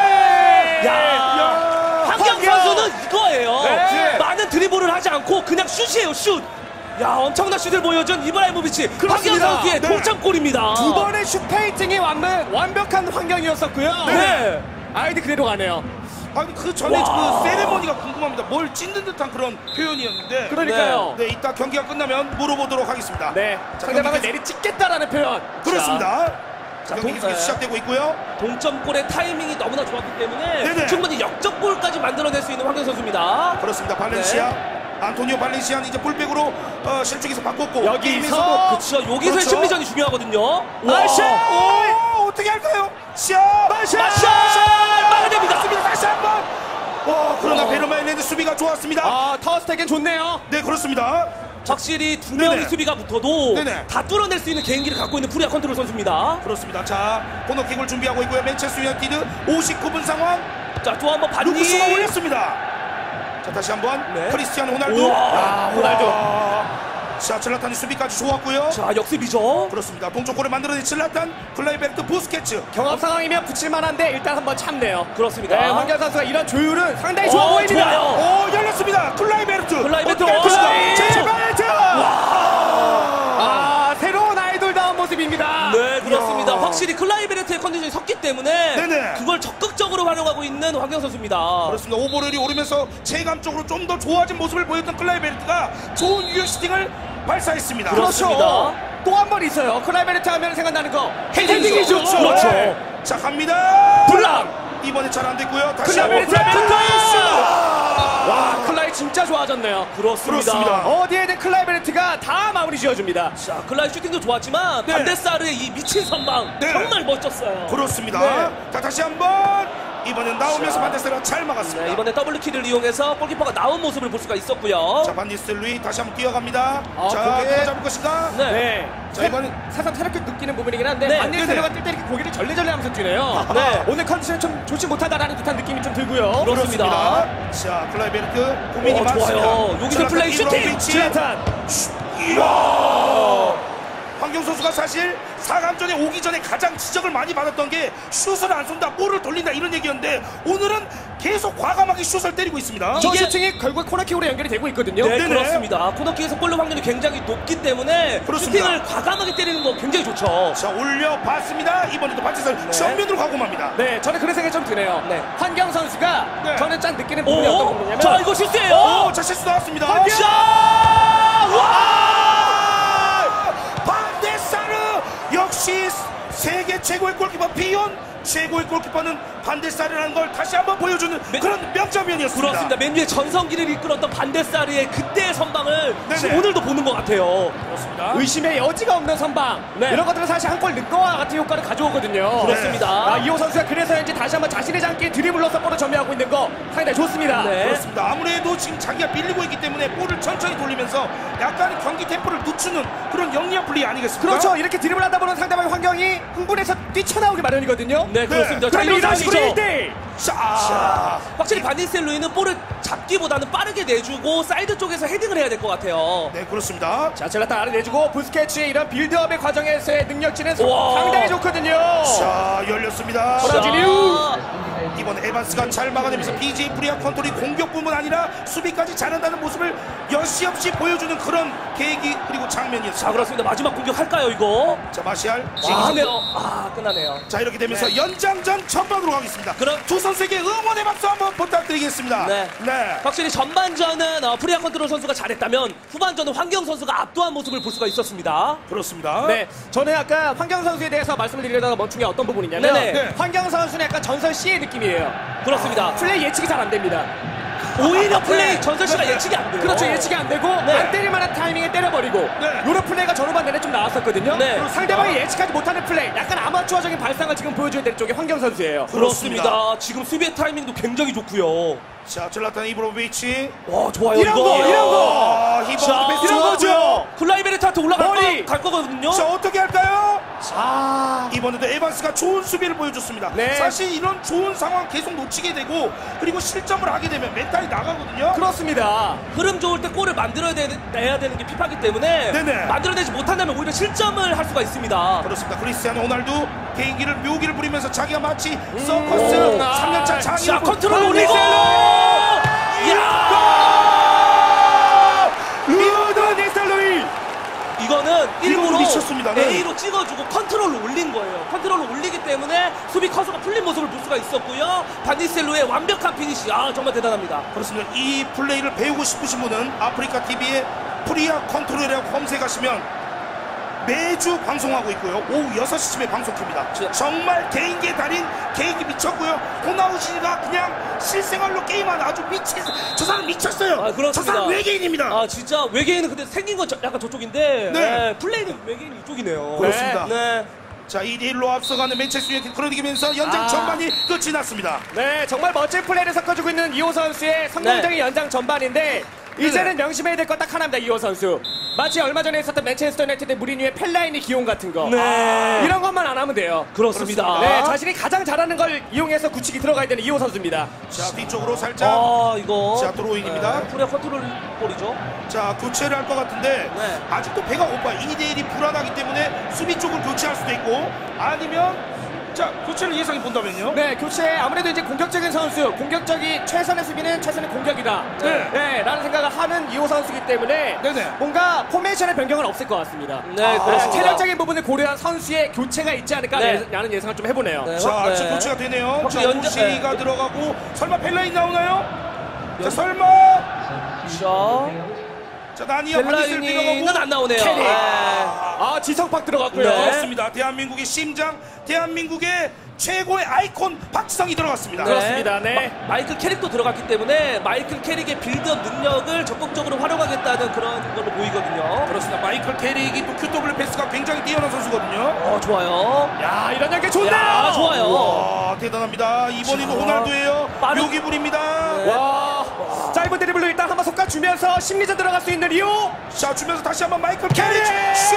야, 황경
황경!
선수는 이거예요.
네.
많은 드리블을 하지 않고 그냥 슛이에요, 슛. 야, 엄청난 슛을 보여준 이브라히모비치. 황경
그렇습니다.
선수의
네.
동점골입니다.
두 번의 슛 페이팅이 완벽, 완벽한 환경이었었고요.
네.
아이디 그대로 가네요.
아니, 그 전에
와.
그 세레머니가 궁금합니다. 뭘 찢는 듯한 그런 표현이었는데.
그러니까요.
네, 이따 경기가 끝나면 물어보도록 하겠습니다.
네.
자,
상대방을
경기
내리 찍겠다라는 표현.
그렇습니다.
자,
경기 계속
동-
시작되고 있고요.
동점골의 타이밍이 너무나 좋았기 때문에
네네.
충분히 역전골까지 만들어낼 수 있는 황경 선수입니다.
그렇습니다. 발렌시아. 안토니오 발렌시아는 이제 풀백으로 어, 실축에서 바꿨고
여기서
게임에서도
그렇죠. 여기서의
그렇죠.
심리전이 중요하거든요.
마샤!
오, 어떻게 할까요? 샷!
마샤!
마샤! 막아냅니다.
맞습니다. 다시 한번. 와, 그러나 베르마인의 수비가 좋았습니다.
아, 터스텍은 좋네요.
네, 그렇습니다.
확실히 두 명이
네네.
수비가 붙어도
네네.
다 뚫어낼 수 있는 개인기를 갖고 있는 프리아 컨트롤 선수입니다.
그렇습니다. 자, 코너킥을 준비하고 있고요. 맨체스터 유나이티드 오십구 분 상황.
자, 또 한번 반니.
루크스가 올렸습니다. 자, 다시 한번
네.
크리스티아노 호날두.
우와.
아,
호날두.
와. 자, 질라탄이 수비까지 좋았고요.
자, 역습이죠.
그렇습니다. 동쪽골을 만들어낸 질라탄, 클라이베르트, 부스케츠.
경합 상황이면 붙일만한데 일단 한번 참네요.
그렇습니다.
네, 황경 선수가 이런 조율은 상당히 좋아
어,
보입니다.
좋아요.
오, 열렸습니다. 클라이베르트.
클라이베르트.
어떻게 할 것인가?
오,
제발트.
아, 새로운 아이돌다운 모습입니다.
네, 그렇습니다.
이야.
확실히 클라이베르트의 컨디션이 섰기 때문에
네네.
그걸 적극적으로 활용하고 있는 황경 선수입니다.
그렇습니다. 오버롤이 오르면서 체감적으로 좀 더 좋아진 모습을 보였던 클라이베르트가 좋은 유효 슈팅을 발사했습니다.
그렇습니다.
그렇죠. 또 한 번 있어요. 클라이베르트 하면 생각나는 거 헤딩이죠.
그렇죠.
그렇죠.
네. 자, 갑니다.
블랑.
이번에 잘 안 됐고요. 다시
클라이베르트.
한번 클라이베르트.
와, 클라이 진짜 좋아졌네요.
그렇습니다.
그렇습니다.
어디에든 클라이베르트가 다 마무리 지어줍니다.
자, 클라이 슈팅도 좋았지만
네.
반데사르의 이 미친 선방
네.
정말 멋졌어요.
그렇습니다.
네.
자, 다시 한번 이번엔 나오면서 반데스가 잘 막았습니다.
네, 이번에 더블키를 이용해서 골키퍼가 나온 모습을 볼 수가 있었고요.
자, 반디스루이 다시 한번 뛰어갑니다.
아,
자,
그게-
누가 잡을 것인가?
네.
네.
자, 이번엔
사상 새롭게 느끼는 부분이긴 한데
네,
반대
네네.
세력가 뛸 때 이렇게 고개를 절레절레 하면서 뛰네요.
네.
오늘 컨디션이 좀 좋지 못하다라는 듯한 느낌이 좀 들고요.
그렇습니다.
자, 클라이베르트 고민이
어,
많습니다.
좋아요. 여기서
질라탄,
플레이 슈팅!
이브라히모비치.
질라탄.
이야! 황경 선수가 사실 사 강전에 오기 전에 가장 지적을 많이 받았던 게 슛을 안 쏜다, 볼을 돌린다 이런 얘기였는데 오늘은 계속 과감하게 슛을 때리고 있습니다.
저
이게-
슈팅이 결국 코너킥으로 연결이 되고 있거든요.
네,
네네.
그렇습니다. 코너킥에서 골로 확률이 굉장히 높기 때문에
그렇습니다.
슈팅을 과감하게 때리는 거 굉장히 좋죠.
자, 올려봤습니다. 이번에도 반지를 정면으로 가고 맙니다.
네, 저는 그런 생각이 좀 드네요.
네.
환경 선수가
네.
저는 짠 느끼는 부분이 어떤
오,
부분이냐면
자, 이거 실수예요.
오, 자, 실수 나왔습니다.
자, 와!
반데사르 역시 세계 최고의 골키퍼 비욘 최고의 골키퍼는 반데사르라는 걸 다시 한번 보여주는 그런 명장면이었습니다.
그렇습니다. 맨유의 전성기를 이끌었던 반데사르의 그때의 선방을
네네.
지금 오늘도 보는 것 같아요.
그렇습니다.
의심의 여지가 없는 선방.
네.
이런 것들은 사실 한 골 넣은 거와 같은 효과를 가져오거든요.
그렇습니다.
아, 이호 선수가 그래서인지 다시 한번 자신의 장기에 드리블로 서포를 점유하고 있는 거 상당히 좋습니다.
네.
그렇습니다. 아무래도 지금 자기가 밀리고 있기 때문에 볼을 천천히 돌리면서 약간 경기 템포를 늦추는 그런 영리한 플레이 아니겠습니까?
그렇죠. 이렇게 드리블 하다 보면 상대방의 환경이 흥분해서 뛰쳐나오기 마련이거든요.
네, 그렇습니다. 자,
그런데
이런
이런 식으로
상황이죠.
일 대 일.
자,
확실히 반니스텔로이는 볼을 잡기보다는 빠르게 내주고 사이드 쪽에서 헤딩을 해야 될 것 같아요.
네, 그렇습니다.
자, 젤라탄 아래 내주고 부스케츠의 이런 빌드업의 과정에서의 능력치는
우와.
상당히 좋거든요.
자, 열렸습니다.
브라질이요.
이번 에반스가 잘 막아내면서 비제이 프리아 컨트롤이 공격뿐만 아니라 수비까지 잘한다는 모습을 여시없이 보여주는 그런 계획이 그리고 장면이었습니다.
자, 그렇습니다. 마지막 공격할까요, 이거?
자, 마시알
아, 하네요. 아, 끝나네요.
자, 이렇게 되면서
네.
연장전 전반으로 가겠습니다.
그럼-
두 선수에게 응원의 박수 한번 부탁드리겠습니다.
네.
네.
확실히 전반전은 어, 프리아 컨트롤 선수가 잘했다면 후반전은 황경 선수가 압도한 모습을 볼 수가 있었습니다.
그렇습니다.
네, 저는 아까 황경 선수에 대해서 말씀을 드리려다가 멈춘 게 어떤 부분이냐면
네네.
네.
황경 선수는 약간 전설 C의 느낌이에요.
그렇습니다.
플레이 예측이 잘 안 됩니다.
오히려 플레이
네.
전설 씨가
네.
예측이 안 돼요.
그렇죠, 예측이 안 되고
네.
안 때릴 만한 타이밍에 때려버리고
네.
요런 플레이가 전후반 내내 좀 나왔었거든요.
네.
상대방이 예측하지 못하는 플레이, 약간 아마추어적인 발상을 지금 보여줘야 될 쪽이 황경 선수예요.
그렇습니다. 지금 수비의 타이밍도 굉장히 좋고요.
자, 질라탄 이브로비치.
와, 좋아요.
이런
이거.
거, 이런 거.
아, 히버
자,
베스트
이런 거죠.
클라이베르트한테 올라갈
머리.
거, 갈 거거든요.
자, 어떻게 할까요?
아,
이번에도 에반스가 좋은 수비를 보여줬습니다.
네.
사실 이런 좋은 상황 계속 놓치게 되고 그리고 실점을 하게 되면 멘탈이 나가거든요.
그렇습니다.
흐름 좋을 때 골을 만들어야 되, 내야 되는 게 피파기 때문에
네네.
만들어내지 못한다면 오히려 실점을 할 수가 있습니다.
그렇습니다. 크리스티아노 호날두 개인기를 묘기를 부리면서 자기가 마치 서커스
오.
삼 년차
자,
장인을
컨트롤 올리고!
리오드 니스텔로이.
이거는 일부러
미쳤습니다. 네.
A로 찍어주고 컨트롤을 올린 거예요. 컨트롤을 올리기 때문에 수비 커서가 풀린 모습을 볼 수가 있었고요. 반디셀로의 완벽한 피니시, 아 정말 대단합니다.
그렇습니다. 이 플레이를 배우고 싶으신 분은 아프리카 티비에 프리아 컨트롤이라고 검색하시면 매주 방송하고 있고요. 오후 여섯 시쯤에 방송됩니다.
저-
정말 개인기의 달인, 개인기 미쳤고요. 호나우지가 그냥 실생활로 게임하는 아주 미친, 저 사람 미쳤어요.
아, 그렇습니다.
저 사람 외계인입니다.
아 진짜 외계인은 근데 생긴 건 저- 약간 저쪽인데
네.
네, 플레이는 외계인 이쪽이네요.
그렇습니다.
네.
자, 이 대 일로 앞서가는 맨체스터 유나이티드 그러기면서 연장
아.
전반이 끝이 났습니다.
네, 정말 멋진 플레이를 섞어주고 있는 이호 선수의 성공적인
네.
연장 전반인데 이제는 명심해야 될 것 딱 하나입니다. 이호 선수. 마치 얼마 전에 있었던 맨체스터 유나이티드 무리뉴의 펠라인이 기용 같은 거.
네.
이런 것만 안 하면 돼요.
그렇습니다.
네, 자신이 가장 잘하는 걸 이용해서 굳히기 들어가야 되는 이호 선수입니다.
자, 뒤쪽으로 살짝.
아 이거
자, 드로잉입니다.
네, 프리아 컨트롤 볼이죠.
자, 교체를 할 것 같은데
네.
아직도 배가 고파. 이 대 일이 불안하기 때문에 수비 쪽을 교체할 수도 있고 아니면 자, 교체를 예상해 본다면요.
네, 교체 아무래도 이제 공격적인 선수, 공격적이 최선의 수비는 최선의 공격이다.
네.
네, 라는 생각을 하는 이호 선수이기 때문에
네네.
뭔가 포메이션의 변경은 없을 것 같습니다.
네,
아,
그렇습니다.
체력적인 부분을 고려한 선수의 교체가 있지 않을까라는
네.
예상을 좀 해보네요.
네.
자,
네.
아직 교체가 되네요. 자,
확실히 연장-
오시가
네.
들어가고 설마 펠라인 나오나요? 자, 설마.
자,
자, 나니아 바디스를
벨라인은
들어가고
안 나오네요.
캐리.
네.
아, 지성팍 들어갔고요.
네.
그렇습니다. 대한민국의 심장, 대한민국의 최고의 아이콘 박지성이 들어갔습니다.
네. 그렇습니다. 네.
마, 마이클 캐릭도 들어갔기 때문에 마이클 캐릭의 빌드업 능력을 적극적으로 활용하겠다는 그런 걸로 보이거든요.
그렇습니다. 마이클 캐릭이 또 큐더블유 패스가 굉장히 뛰어난 선수거든요.
어, 좋아요.
야, 이런 연계 좋네요.
야, 좋아요.
와, 대단합니다. 이번에는
자,
호날두예요.
빠른-
묘기불입니다.
와, 짧은 드리블로 일단 한번 속가 주면서 심리전 들어갈 수 있는 이호.
자, 주면서 다시 한번 마이클 캐릭 슛!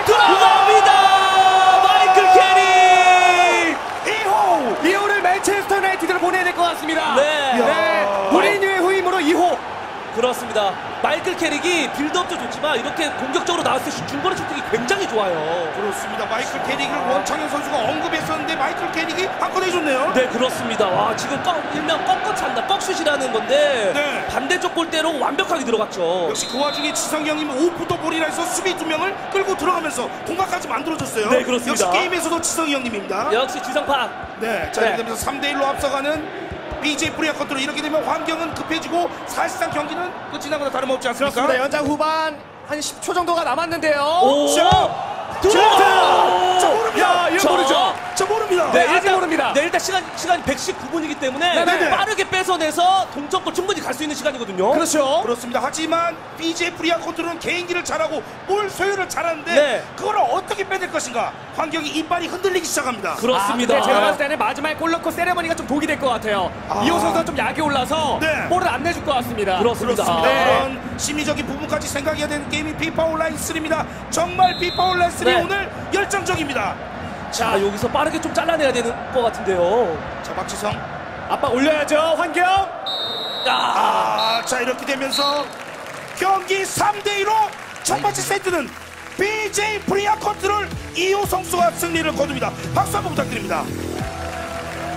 들어갑니다. 마이클 캐리.
이호!
이호를 맨체스터 유나이티드로 보내야 될 것 같습니다.
네.
네. 무리뉴의 후임으로 이호.
그렇습니다. 마이클 캐릭이 빌드업도 좋지만 이렇게 공격적으로 나왔을 때 중거리 슈팅이 굉장히 좋아요.
그렇습니다. 마이클 캐릭을 원창현 선수가 언급했었는데 마이클 캐릭이 한 건 해줬네요.
네, 그렇습니다. 와, 지금 꺾, 일명 꺾어 찬다. 꺾슛이라는 건데
네.
반대쪽 골대로 완벽하게 들어갔죠.
역시 그 와중에 지성이 형님은 오프더 볼이라 해서 수비 두 명을 끌고 들어가면서 공간까지 만들어줬어요.
네, 그렇습니다.
역시 게임에서도 지성이 형님입니다.
역시 지성파.
네, 자,
네.
이렇게 되면서 삼 대 일로 앞서가는 비제이 프리아 컨트롤. 이렇게 되면 환경은 급해지고 사실상 경기는 끝이 나거나 다름없지 않습니까?
그렇습니다. 연장 후반 한 십 초 정도가 남았는데요.
오.
자,
들어가!
자, 모릅니다.
야, 이거
자,
모르죠.
저 모릅니다.
네, 아직 모릅니다.
네, 일단 시간, 시간이 백십구 분이기 때문에
네네.
빠르게 뺏어내서 동점골 충분히 갈 수 있는 시간이거든요.
그렇죠.
그렇습니다. 하지만 비제이 프리아 컨트롤은 개인기를 잘하고 볼 소유를 잘하는데
네.
그걸 어떻게 빼낼 것인가? 환경이 이빨이 흔들리기 시작합니다.
그렇습니다.
아, 근데 제가 봤을 때는 마지막에 골 넣고 세레머니가 좀 독이 될 것 같아요. 이호 선수가 좀 약이 올라서
네.
볼을 안 내줄 것 같습니다.
그렇습니다.
그렇습니다.
네.
그런 심리적인 부분까지 생각해야 되는 게임이 피파 온라인 삼입니다. 정말 피파 온라인 삼
네.
오늘 열정적입니다.
자, 여기서 빠르게 좀 잘라내야 되는 것 같은데요.
자, 박지성.
압박 올려야죠. 환경.
야,
아, 자, 이렇게 되면서 경기 삼 대 이로 첫 번째 세트는 비제이 프리아 컨트롤 이호 선수가 승리를 거둡니다. 박수 한번 부탁드립니다.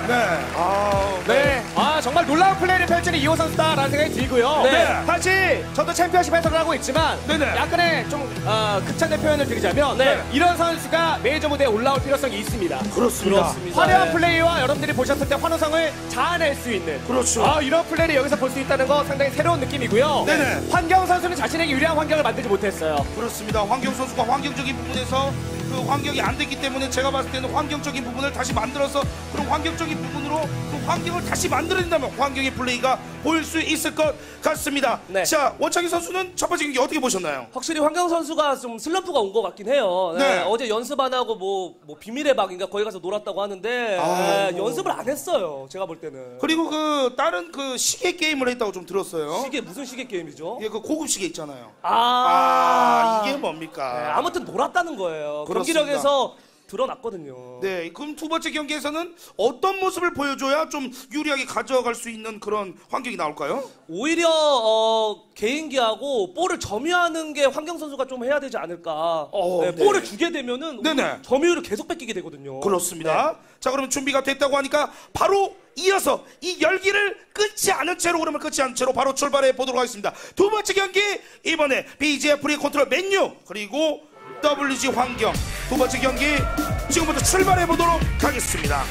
네. 아,
네. 아, 정말 놀라운 플레이를 펼치는 이호 선수다라는 생각이 들고요.
네.
사실 저도 챔피언십 해설을 하고 있지만
네네.
약간의 좀 어, 극찬의 표현을 드리자면
네.
이런 선수가 메이저 무대에 올라올 필요성이 있습니다.
그렇습니다.
그렇습니다.
화려한
네.
플레이와 여러분들이 보셨을 때 환호성을 자아낼 수 있는
그렇죠.
아, 이런 플레이를 여기서 볼 수 있다는 거 상당히 새로운 느낌이고요.
네네.
환경 선수는 자신에게 유리한 환경을 만들지 못했어요.
그렇습니다. 환경 선수가 환경적인 부분에서 그 환경이 안 됐기 때문에 제가 봤을 때는 환경적인 부분을 다시 만들어서 그런 환경적인 부분으로 그 환경을 다시 만들어낸다면 환경의 플레이가 보일 수 있을 것 같습니다.
네.
자, 원창희 선수는 첫 번째 경기 어떻게 보셨나요?
확실히 환경 선수가 좀 슬럼프가 온 것 같긴 해요. 네,
네.
어제 연습 안 하고 뭐, 뭐 비밀의 방인가 거기 가서 놀았다고 하는데
아이고.
네, 연습을 안 했어요. 제가 볼 때는.
그리고 그 다른 그 시계 게임을 했다고 좀 들었어요.
시계 무슨 시계 게임이죠?
예, 그 고급 시계 있잖아요.
아,
아, 이게 뭡니까?
네, 아무튼 놀았다는 거예요.
그렇습니다.
경기력에서 드러났거든요.
네, 그럼 두 번째 경기에서는 어떤 모습을 보여줘야 좀 유리하게 가져갈 수 있는 그런 환경이 나올까요?
오히려 어, 개인기하고 볼을 점유하는 게 환경 선수가 좀 해야 되지 않을까.
어,
네,
네.
볼을 주게 되면은
네네.
점유율을 계속 뺏기게 되거든요.
그렇습니다.
네.
자, 그러면 준비가 됐다고 하니까 바로 이어서 이 열기를 끊지 않은 채로 그러면 끊지 않은 채로 바로 출발해 보도록 하겠습니다. 두 번째 경기 이번에 비지에프 프리 컨트롤 맨유 그리고 더블유지 환경 두 번째 경기 지금부터 출발해 보도록 하겠습니다.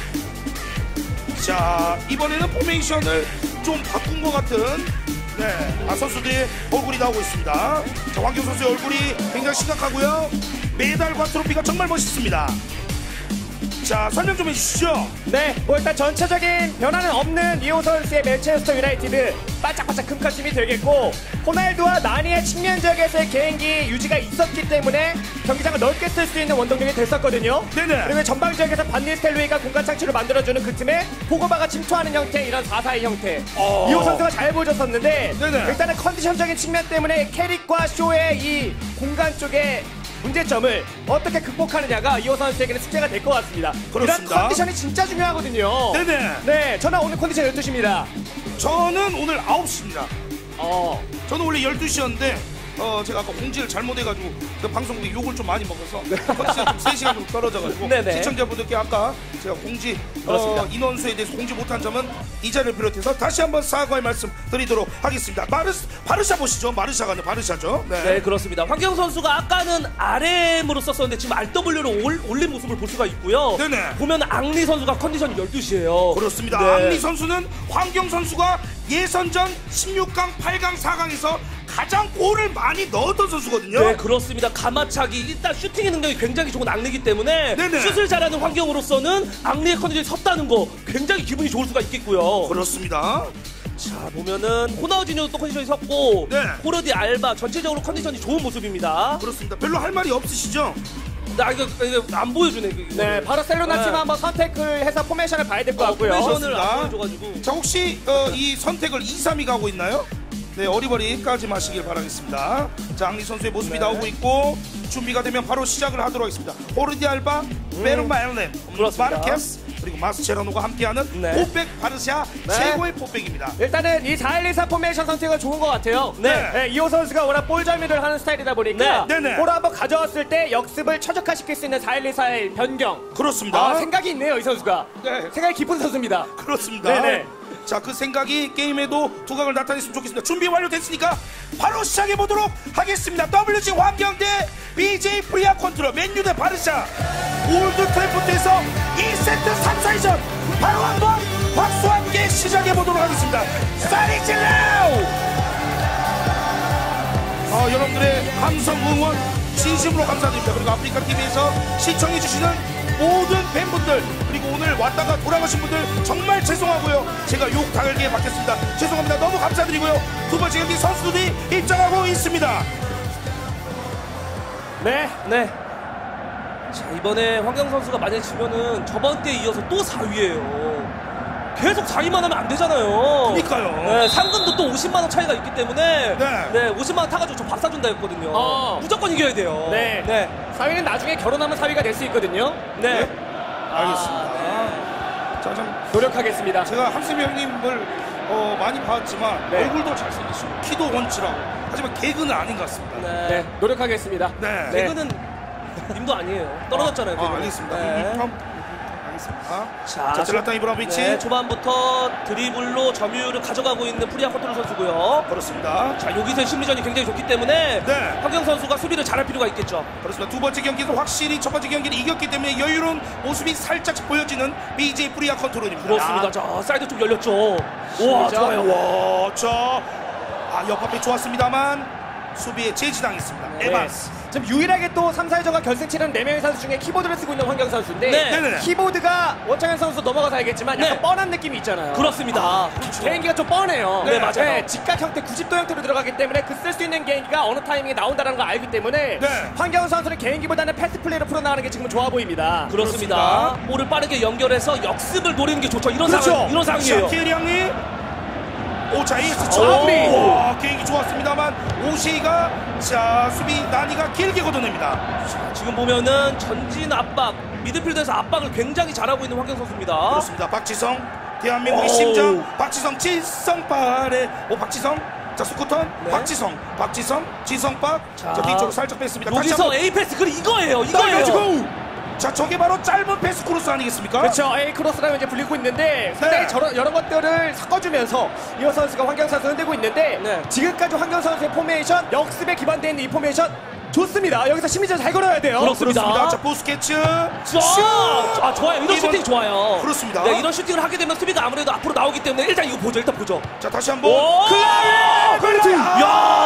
자, 이번에는 포메이션을 좀 바꾼 것 같은 네, 아, 선수들의 얼굴이 나오고 있습니다. 자, 환경 선수의 얼굴이 굉장히 심각하고요. 메달과 트로피가 정말 멋있습니다. 자, 설명 좀 해주시죠.
네, 뭐 일단 전체적인 변화는 없는 이호 선수의 맨체스터 유나이티드 바짝바짝 금카심이 되겠고 호날두와 나니의 측면 지역에서의 개인기 유지가 있었기 때문에 경기장을 넓게 쓸 수 있는 원동력이 됐었거든요.
네네.
그리고 전방 지역에서 반니스텔로이가 공간 창출을 만들어주는 그 틈에 포그바가 침투하는 형태 이런 사 사이 형태
어.
이호 선수가 잘 보여줬었는데
네네.
일단은 컨디션적인 측면 때문에 캐릭과 쇼의 이 공간 쪽에 문제점을 어떻게 극복하느냐가 이호 선수에게는 숙제가 될 것 같습니다.
그렇습니다.
이런 컨디션이 진짜 중요하거든요.
네네.
네, 저는 오늘 컨디션 열두 시입니다.
저는 오늘 아홉 시입니다.
어,
저는 원래 열두 시였는데 어, 제가 아까 공지를 잘못해가지고 그 방송국에 욕을 좀 많이 먹어서 컨디션이 좀 세 시간 정도 떨어져가지고
네네.
시청자분들께 아까 제가 공지
그렇습니다.
어, 인원수에 대해서 공지 못한 점은 이 자리를 비롯해서 다시 한번 사과의 말씀 드리도록 하겠습니다. 마르스, 바르샤 보시죠. 마르샤가 아니라 바르샤죠. 네.
네, 그렇습니다. 환경 선수가 아까는 알엠으로 썼었는데 지금 알더블유로 올, 올린 모습을 볼 수가 있고요.
네네.
보면 앙리 선수가 컨디션이 열두 시예요.
그렇습니다.
네.
앙리 선수는 환경 선수가 예선전 십육 강, 팔 강, 사 강에서 가장 골을 많이 넣었던 선수거든요.
네, 그렇습니다. 가마차기 일단 슈팅의 능력이 굉장히 좋은 앙리이기 때문에
네네.
슛을 잘하는 환경으로서는 앙리의 컨디션이 섰다는 거 굉장히 기분이 좋을 수가 있겠고요.
그렇습니다.
자, 보면은 호나우지뉴도 또 컨디션이 섰고
네.
호르디 알바 전체적으로 컨디션이 좋은 모습입니다.
그렇습니다. 별로 할 말이 없으시죠?
나 이거, 이거 안 보여주네. 이거.
네, 바르셀로나
네.
팀 한번 선택을 해서 포메이션을 봐야 될 것
어,
같고요.
포메이션을
그렇습니다.
안 보여줘가지고.
자, 혹시 어, 이 선택을 이, 삼이 가고 있나요? 네, 어리버리까지 마시길 바라겠습니다. 자, 앙리 선수의 모습이
네.
나오고 있고 준비가 되면 바로 시작을 하도록 하겠습니다. 호르디 알바, 베르마 엘렘,
그렇습니다.
마르케스 그리고 마스체라노가 함께하는
네.
포백 바르샤
네.
최고의 포백입니다.
일단은 이 사 일 이 사 포메이션 선택은 좋은 것 같아요.
네.
네, 이호 선수가 워낙 볼 점유를 하는 스타일이다 보니까
네, 네네.
볼을 한번 가져왔을 때 역습을 최적화시킬 수 있는 사 일 이 사의 변경.
그렇습니다.
아, 생각이 있네요, 이 선수가.
네.
생각이 깊은 선수입니다.
그렇습니다.
네네.
자, 그 생각이 게임에도 두각을 나타냈으면 좋겠습니다. 준비 완료됐으니까 바로 시작해 보도록 하겠습니다. 더블유지 환경 대 비제이 프리아 컨트롤 맨유 대 바르샤 올드 트래포드에서 이 세트 삼, 사위전 바로 한번 박수와 함께 시작해 보도록 하겠습니다. 사리 질러! 어, 여러분들의 함성 응원 진심으로 감사드립니다. 그리고 아프리카 티비에서 시청해 주시는 모든 팬분들 그리고 오늘 왔다가 돌아가신 분들 정말 죄송하고요. 제가 욕 달게 받겠습니다. 죄송합니다. 너무 감사드리고요. 두 번째 경기 선수들이 입장하고 있습니다.
네.
네. 자, 이번에 환경 선수가 만약에 지면은 저번 때에 이어서 또 사 위예요. 계속 사 위만 하면 안 되잖아요.
그러니까요.
네, 상금도 또 오십만 원 차이가 있기 때문에
네.
네, 오십만 원 타가지고 저 밥 사준다 했거든요.
어.
무조건 이겨야 돼요.
네.
네.
사 위는 나중에 결혼하면 사 위가 될 수 있거든요.
네.
알겠습니다. 자, 참
노력하겠습니다.
제가 함쌤 형님을 어, 많이 봤지만
네.
얼굴도 잘생기시고 키도 원치라고 하지만 개그는 아닌 것 같습니다.
네.
네, 노력하겠습니다.
네.
개그는 님도 아니에요. 떨어졌잖아요.
아,
개그는.
알겠습니다.
네.
음, 음, 자,
자,
자 젤라탄 이브라모비치.
네, 초반부터 드리블로 점유율을 가져가고 있는 프리아 컨트롤 선수고요.
그렇습니다.
자, 여기서 심리전이 굉장히 좋기 때문에
네.
황경 선수가 수비를 잘할 필요가 있겠죠.
그렇습니다. 두 번째 경기에서 확실히 첫 번째 경기를 이겼기 때문에 여유로운 모습이 살짝 보여지는 비제이 프리아 컨트롤입니다.
그렇습니다. 자, 사이드 쪽 열렸죠. 우와,
심리전.
좋아요.
와, 저, 아, 옆앞에 좋았습니다만 수비에 제지당했습니다.
네.
에반스.
지금 유일하게 또 삼, 사회전과 결승 치는 네 명의 선수 중에 키보드를 쓰고 있는 황경 선수인데
네.
네네네.
키보드가 원창현 선수 넘어가서 알겠지만 약간
네.
뻔한 느낌이 있잖아요.
그렇습니다.
아,
그렇죠.
개인기가 좀 뻔해요.
네, 맞아요.
직각 형태 구십 도 형태로 들어가기 때문에 그 쓸 수 있는 개인기가 어느 타이밍에 나온다는 걸 알기 때문에
네.
황경 선수는 개인기보다는 패스 플레이로 풀어나가는 게 지금 좋아 보입니다.
그렇습니다.
그렇습니다.
볼을 빠르게 연결해서 역습을 노리는 게 좋죠. 이런
그렇죠.
상황, 이런 상황이에요.
자, 키에리 형님. 오, 자, 에이스
오.
차브리. 와, 개인기 좋았습니다만 오시가 자, 수비 난이가 길게 걷어냅니다.
자, 지금 보면은 전진 압박, 미드필드에서 압박을 굉장히 잘하고 있는 황경 선수입니다.
그렇습니다. 박지성, 대한민국의
오.
심장. 박지성, 지성팔에. 오, 박지성. 자, 스쿠턴.
네.
박지성, 박지성, 지성박. 자,
자,
뒤쪽으로 살짝 뺐습니다. 다시
여기서
한번
A 패스, 그 이거예요. 이거예요.
따가지고. 자, 저게 바로 짧은 패스 크로스 아니겠습니까?
그렇죠. A 크로스라고 이제 불리고 있는데 상당히
네.
저런 여러 것들을 섞어주면서 이호 선수가 황경 선수 흔들고 있는데
네.
지금까지 황경 선수의 포메이션 역습에 기반되어 있는 이 포메이션 좋습니다. 여기서 심리전 잘 걸어야 돼요.
그렇습니다.
그렇습니다. 자, 보스케츠.
자, 아, 좋아요. 이런
이번-
슈팅 좋아요.
그렇습니다.
네, 이런 슈팅을 하게 되면 수비가 아무래도 앞으로 나오기 때문에 일단 이거 보죠. 일단 보죠.
자, 다시 한번.
오!
클라이! 클라이!
야!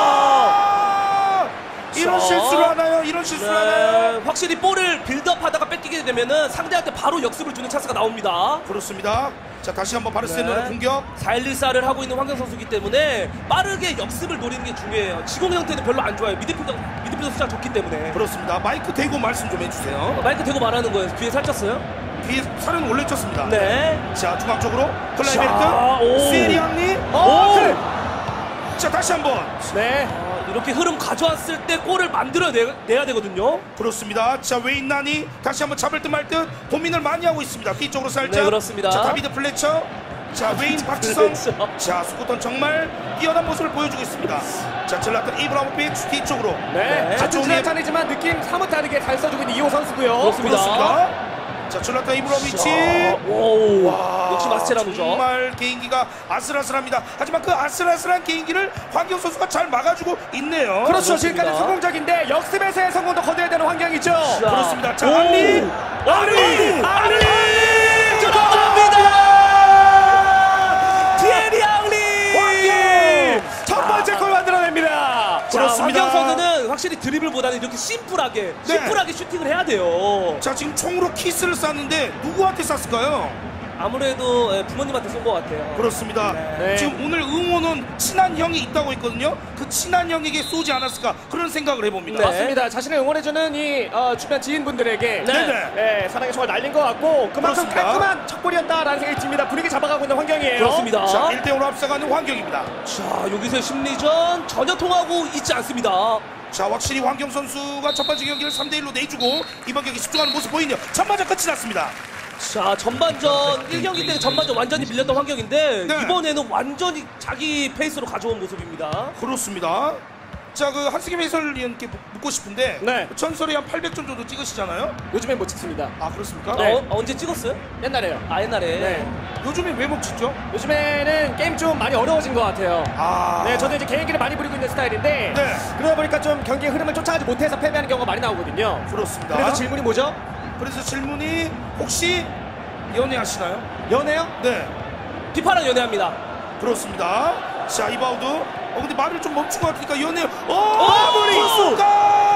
아! 이런
자.
실수를 하나요? 이런 실수를 하나요?
네, 확실히 볼을 빌드업하다가 뺏기게 되면은 상대한테 바로 역습을 주는 찬스가 나옵니다.
그렇습니다. 자, 다시 한번 바르셀로나
네.
공격.
사 일 일 사를 하고 있는 황경 선수이기 때문에 빠르게 역습을 노리는 게 중요해요. 지공 형태는 별로 안 좋아요. 미드필더, 미드필더 숫자가 적기 때문에.
그렇습니다. 마이크 대고 말씀 좀 해주세요.
마이크 대고 말하는 거예요. 귀에 살쪘어요?
뒤에 살은 원래 쪘습니다.
네.
자, 중앙 쪽으로
자,
클라이베르트.
오.
세리앙리.
오!
그래. 자, 다시 한번.
네.
아, 이렇게 흐름 가져왔을 때 골을 만들어내야 되거든요.
그렇습니다. 자, 웨인 난이 다시 한번 잡을 듯 말 듯 고민을 많이 하고 있습니다. 뒤쪽으로 살짝.
네, 그렇습니다.
자, 다비드 플래처. 자, 웨인 박지성.
플래처.
자, 스쿠턴 정말 뛰어난 모습을 보여주고 있습니다. 자, 젤라탄 이브라모비치 뒤쪽으로.
네.
네.
같은
자,
지나탄이지만 느낌 사뭇 다르게 잘 써주고 있는 이호 선수고요.
그렇습니다.
그렇습니다. 자, 젤라탄 이브라모비치.
자, 오,
와,
역시 마스테라노죠.
정말 개인기가 아슬아슬합니다. 하지만 그 아슬아슬한 개인기를 황경 선수가 잘 막아주고 있네요.
그렇죠.
그렇습니다.
지금까지 성공적인데 역습에서의 성공도 거둬야 되는 환경이죠.
자,
그렇습니다. 자,
오.
알리, 알리, 알리,
들어갑니다. 티에리 앙리.
황경.
첫 번째 골 만들어냅니다.
자,
그렇습니다.
황경 선수는 확실히 드리블보다는 이렇게 심플하게,
네.
심플하게 슈팅을 해야 돼요.
자, 지금 총으로 키스를 쐈는데 누구한테 쐈을까요?
아무래도 예, 부모님한테 쏜 것 같아요.
그렇습니다.
네.
지금 오늘 응원은 친한 형이 있다고 했거든요. 그 친한 형에게 쏘지 않았을까 그런 생각을 해봅니다.
네.
맞습니다. 자신을 응원해주는 이 어, 주변 지인분들에게
네.
네네.
네, 사랑이 정말 날린 것 같고 그만큼
그렇습니다.
깔끔한 첫 골이었다라는 생각이 듭니다. 분위기 잡아가고 있는 환경이에요.
그렇습니다.
자, 일 대 영으로 앞서가는 환경입니다.
자, 여기서 심리전 전혀 통하고 있지 않습니다.
자, 확실히 황경 선수가 첫 번째 경기를 삼 대 일로 내주고 이번 경기 집중하는 모습 보이네요. 전반전 끝이 났습니다.
자, 전반전 일 경기 때는 전반전 완전히 밀렸던 환경인데
네.
이번에는 완전히 자기 페이스로 가져온 모습입니다.
그렇습니다. 자, 그 한승희 해설위원께 묻고 싶은데
네.
전설이 한 팔백 점 정도 찍으시잖아요.
요즘엔 못 찍습니다.
아, 그렇습니까?
네.
어, 어, 언제 찍었어요?
옛날에요.
아, 옛날에.
네.
요즘에 왜 못 찍죠?
요즘에는 게임 좀 많이 어려워진 것 같아요.
아,
네, 저도 이제 개인기를 많이 부리고 있는 스타일인데
네.
그러다 보니까 좀 경기의 흐름을 쫓아가지 못해서 패배하는 경우가 많이 나오거든요.
그렇습니다.
그래서 질문이 뭐죠?
그래서 질문이 혹시 연애하시나요?
연애요?
네,
피파랑 연애합니다.
그렇습니다. 자, 이바우드. 어, 근데 말을 좀 멈춘 것 같으니까 연애. 어,
마무리!
그 순간!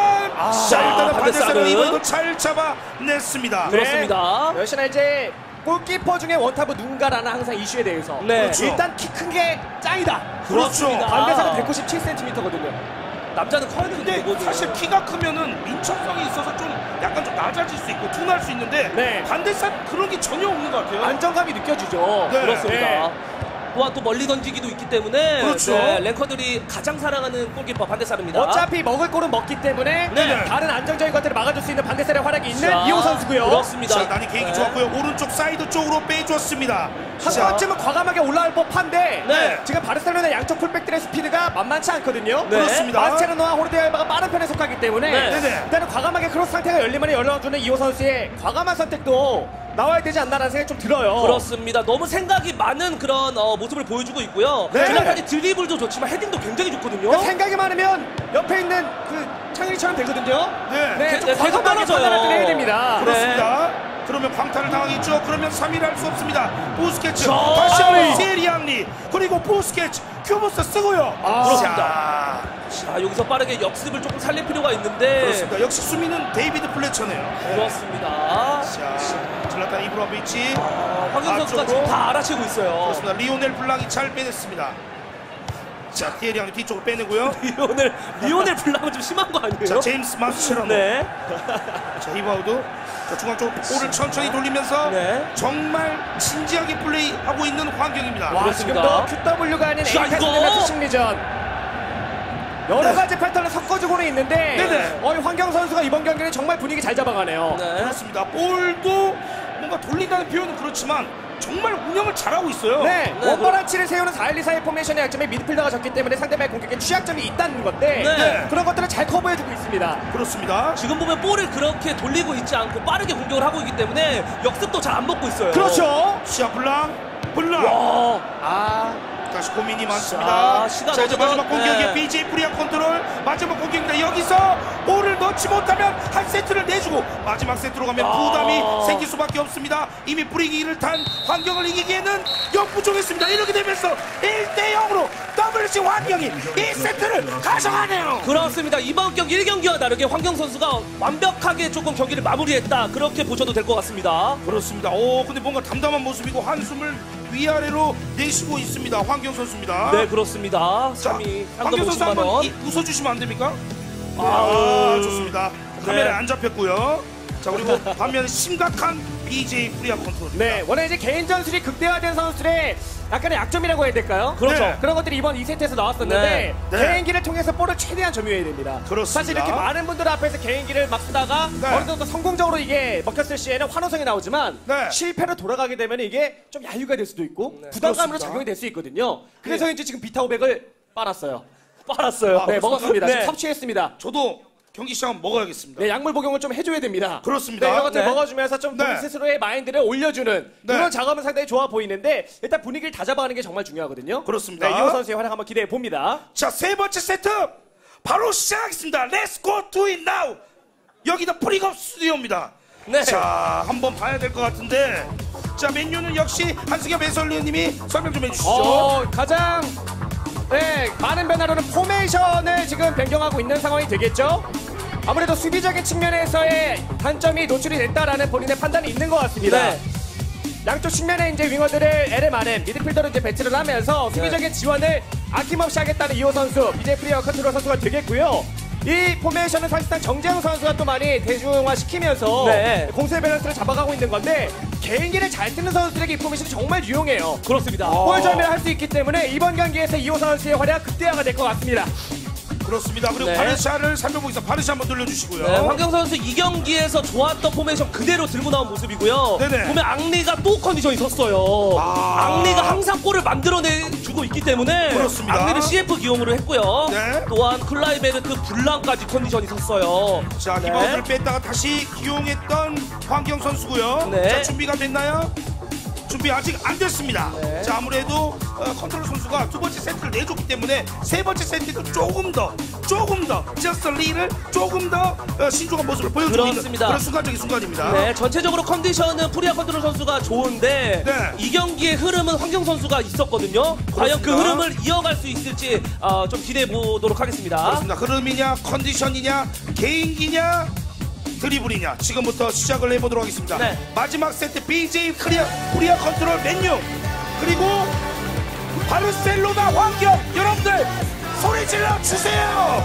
자, 일단은
반대
반대사를
쌀은.
이바우드 잘 잡아냈습니다.
네. 그렇습니다.
역시나 이제 골키퍼 중에 원탑은 누군가라는 항상 이슈에 대해서
네.
그렇죠.
일단 키 큰 게 짱이다.
그렇죠.
반대사는 백구십칠 센티미터거든요.
남자는 커야 되는
근데
거거든요.
사실 키가 크면은 민첩성이 있어서 좀 약간 좀 낮아질 수 있고 둔할 수 있는데
네.
반대사 그런 게 전혀 없는 것 같아요.
안정감이 느껴지죠.
네.
그렇습니다.
네.
또한 또 멀리 던지기도 있기 때문에
그렇죠.
네, 랭커들이 가장 사랑하는 골키퍼 반대사입니다.
어차피 먹을 골은 먹기 때문에
네.
다른 안정적인 것들을 막아줄 수 있는 반대사의 활약이 있는
자,
이호 선수고요.
그렇습니다.
자, 난이 개인기
네.
좋았고요. 오른쪽 사이드 쪽으로 빼줬습니다.
한
자,
번쯤은 과감하게 올라올 법한데
네.
지금 바르셀로나 양쪽 풀백들의 스피드가 만만치 않거든요.
네.
그렇습니다.
바스체르노와 호르데알바가 빠른 편에 속하기 때문에
네.
네네.
일단은 과감하게 크로스 상태가 열리면 열려주는 이호 선수의 과감한 선택도 나와야 되지 않나라는 생각이 좀 들어요.
그렇습니다. 너무 생각이 많은 그런 어, 모습을 보여주고 있고요.
네.
질라탄이 드리블도 좋지만 헤딩도 굉장히 좋거든요.
그러니까 생각이 많으면 옆에 있는 그 창일이처럼 되거든요.
네.
네, 좀
네, 계속
과감하게
떨어져요.
판단을 해야 됩니다.
그렇습니다. 그러면 광탈을 당하겠죠. 그러면 삼 위를 할 수 없습니다. 부스케츠
저-
다시 한번
아이.
세리앙리 그리고 부스케츠 큐브스 쓰고요.
아,
그렇습니다.
자,
자, 여기서 빠르게 역습을 조금 살릴 필요가 있는데
그렇습니다. 역시 수미는 데이비드 플래처네요.
그렇습니다.
자, 질라탄 이브라비치.
아, 황경 선수가
앞쪽으로.
지금 다 알아채고 있어요.
그렇습니다. 리오넬 블랑이 잘 빼냈습니다. 자, 티에리앙리 뒤쪽으로 빼내고요.
리오넬 리오넬 블랑은 좀 심한 거 아니에요?
자, 제임스 마스체라노.
네.
자, 히바우드. 자, 중앙 쪽 볼을 천천히 돌리면서
네.
정말 진지하게 플레이하고 있는 환경입니다.
와,
그렇습니다.
지금도 큐더블유가 아닌
자,
에이패스
이거.
매치 심리전. 여러 가지 패턴을 섞어주고는 있는데
네네.
어, 이 황경 선수가 이번 경기는 정말 분위기 잘 잡아가네요.
네.
그렇습니다. 볼도 뭔가 돌린다는 표현은 그렇지만 정말 운영을 잘하고 있어요.
네,
네,
원바란치를 세우는 사 일 이 사의 포메이션의 약점에 미드필더가 적기 때문에 상대방의 공격에 취약점이 있다는 건데
네.
그런 것들을 잘 커버해주고 있습니다.
그렇습니다.
지금 보면 볼을 그렇게 돌리고 있지 않고 빠르게 공격을 하고 있기 때문에 역습도 잘 안 먹고 있어요.
그렇죠.
시아 블랑, 블랑.
와,
아,
다시 고민이 많습니다.
자, 시간
자, 이제
없어서,
마지막 공격이에요.
네.
비제이 프리아 컨트롤 마지막 공격입니다. 여기서 볼을 넣지 못하면 한 세트를 내주고 마지막 세트로 가면
야.
부담이 생길 수밖에 없습니다. 이미 뿌리기를 탄 환경을 이기기에는 역부족했습니다. 이렇게 되면서 일 대 영으로 더블유씨 환경이 이 세트를 가져가네요.
그렇습니다. 이번 경기 일 경기와 다르게 황경 선수가 완벽하게 조금 경기를 마무리했다. 그렇게 보셔도 될 것 같습니다.
그렇습니다. 오, 근데 뭔가 담담한 모습이고 한숨을 위아래로 내쉬고 있습니다. 황경 선수입니다.
네, 그렇습니다.
자,
삼 위
황경
상금
선수
오십만
한번
원.
이- 웃어주시면 안 됩니까? 아,
아우.
좋습니다. 카메라에
네.
안 잡혔고요. 자, 그리고 반면에 심각한 비제이 프리아 컨트롤.
네, 원래 이제 개인 전술이 극대화된 선수들의 약간의 약점이라고 해야 될까요?
그렇죠.
네.
그런 것들이 이번 이 세트에서 나왔었는데
네. 네.
개인기를 통해서 볼을 최대한 점유해야 됩니다.
그렇습니다.
사실 이렇게 많은 분들 앞에서 개인기를 막 쓰다가
네.
어느 정도 성공적으로 이게 먹혔을 시에는 환호성이 나오지만
네.
실패로 돌아가게 되면 이게 좀 야유가 될 수도 있고 부담감으로
그렇습니다.
작용이 될 수 있거든요. 그래서 이제 지금 비타오백을 빨았어요.
빨았어요.
네, 먹었습니다.
네.
지금 섭취했습니다.
저도 경기 시작하면 먹어야겠습니다.
네, 약물 복용을 좀 해줘야 됩니다.
그렇습니다.
네, 이런 것들
네.
먹어주면서 좀
네.
본인 스스로의 마인드를 올려주는
네.
그런 작업은 상당히 좋아 보이는데 일단 분위기를 다 잡아가는 게 정말 중요하거든요.
그렇습니다.
네, 이호 선수의 활약 한번 기대해 봅니다.
자, 세 번째 세트 바로 시작하겠습니다. Let's go to it now. 여기다 프리컵 스튜디오입니다.
네.
자, 한번 봐야 될 것 같은데. 자, 맨유는 역시 한승엽 해설위원님이 설명 좀 해주시죠.
어, 가장 네, 많은 변화로는 포메이션을 지금 변경하고 있는 상황이 되겠죠. 아무래도 수비적인 측면에서의 단점이 노출이 됐다라는 본인의 판단이 있는 것 같습니다.
네.
양쪽 측면에 이제 윙어들을 엘엠알엠 미드필더로 이제 배치를 하면서 수비적인 지원을 아낌없이 하겠다는 이호 선수, 비제이 프리어 컨트롤 선수가 되겠고요. 이 포메이션은 사실상 정재영 선수가 또 많이 대중화시키면서
네.
공수의 밸런스를 잡아가고 있는 건데 개인기를 잘 뜨는 선수들에게 이 포메이션이 정말 유용해요.
그렇습니다.
볼점을 할 수 있기 때문에 이번 경기에서 이호 선수의 활약 극대화가 될 것 같습니다.
그렇습니다. 그리고
네.
바르샤를 살펴보겠습니다. 바르샤 한번 들려주시고요.
네, 황경 선수 이 경기에서 좋았던 포메이션 그대로 들고 나온 모습이고요.
네네.
보면 앙리가 또 컨디션이 섰어요.
아.
앙리가 항상 골을 만들어내주고 있기 때문에
그렇습니다.
앙리를 씨에프 기용으로 했고요.
네.
또한 클라이베르트 블랑까지 컨디션이 섰어요.
자,
네.
리바운드를 뺐다가 다시 기용했던 황경 선수고요.
네.
자, 준비가 됐나요? 준비 아직 안 됐습니다.
네.
자, 아무래도 어, 컨트롤 선수가 두 번째 세트를 내줬기 때문에 세 번째 세트도 조금 더, 조금 더, 저스트 리를 조금 더 어, 신중한 모습을 보여주고
그렇습니다.
있는 그런 순간적인 순간입니다.
네, 전체적으로 컨디션은 프리아 컨트롤 선수가 좋은데
네.
이 경기의 흐름은 황경 선수가 있었거든요. 과연 그
그렇습니다.
흐름을 이어갈 수 있을지 어, 좀 기대해 보도록 하겠습니다.
그렇습니다. 흐름이냐, 컨디션이냐, 개인기냐, 드리블이냐. 지금부터 시작을 해보도록 하겠습니다.
네.
마지막 세트 비제이 프리아, 프리아 컨트롤 맨유 그리고 바르셀로나 환경 여러분들 소리 질러 주세요.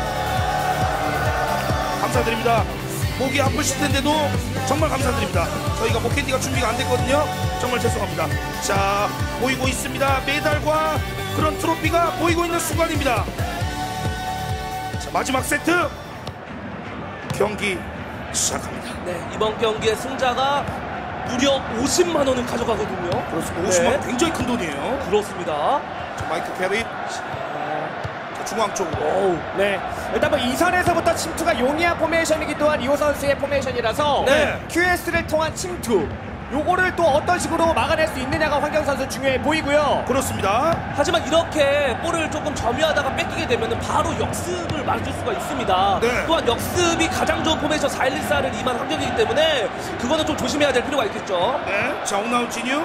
감사드립니다. 목이 아프실 텐데도 정말 감사드립니다. 저희가 목캔디가 준비가 안 됐거든요. 정말 죄송합니다. 자, 보이고 있습니다. 메달과 그런 트로피가 보이고 있는 순간입니다. 자, 마지막 세트 경기 시작합니다.
네, 이번 경기의 승자가 무려 오십만 원을 가져가거든요.
그렇습니다. 오십만 원
네.
굉장히 큰 돈이에요.
그렇습니다.
자, 마이크 캐릿 자, 중앙 쪽으로.
어우.
네, 일단 뭐 이 선에서부터 침투가 용이한 포메이션이기 또한 이호 선수의 포메이션이라서
네.
큐에스를 통한 침투 요거를 또 어떤 식으로 막아낼 수 있느냐가 황경 선수 중요해 보이고요.
그렇습니다.
하지만 이렇게 볼을 조금 점유하다가 뺏기게 되면 바로 역습을 맞을 수가 있습니다.
네.
또한 역습이 가장 좋은 포메이션 사 일 일 사를 임한 환경이기 때문에 그거는 좀 조심해야 될 필요가 있겠죠.
네. 자, 호나우지뉴.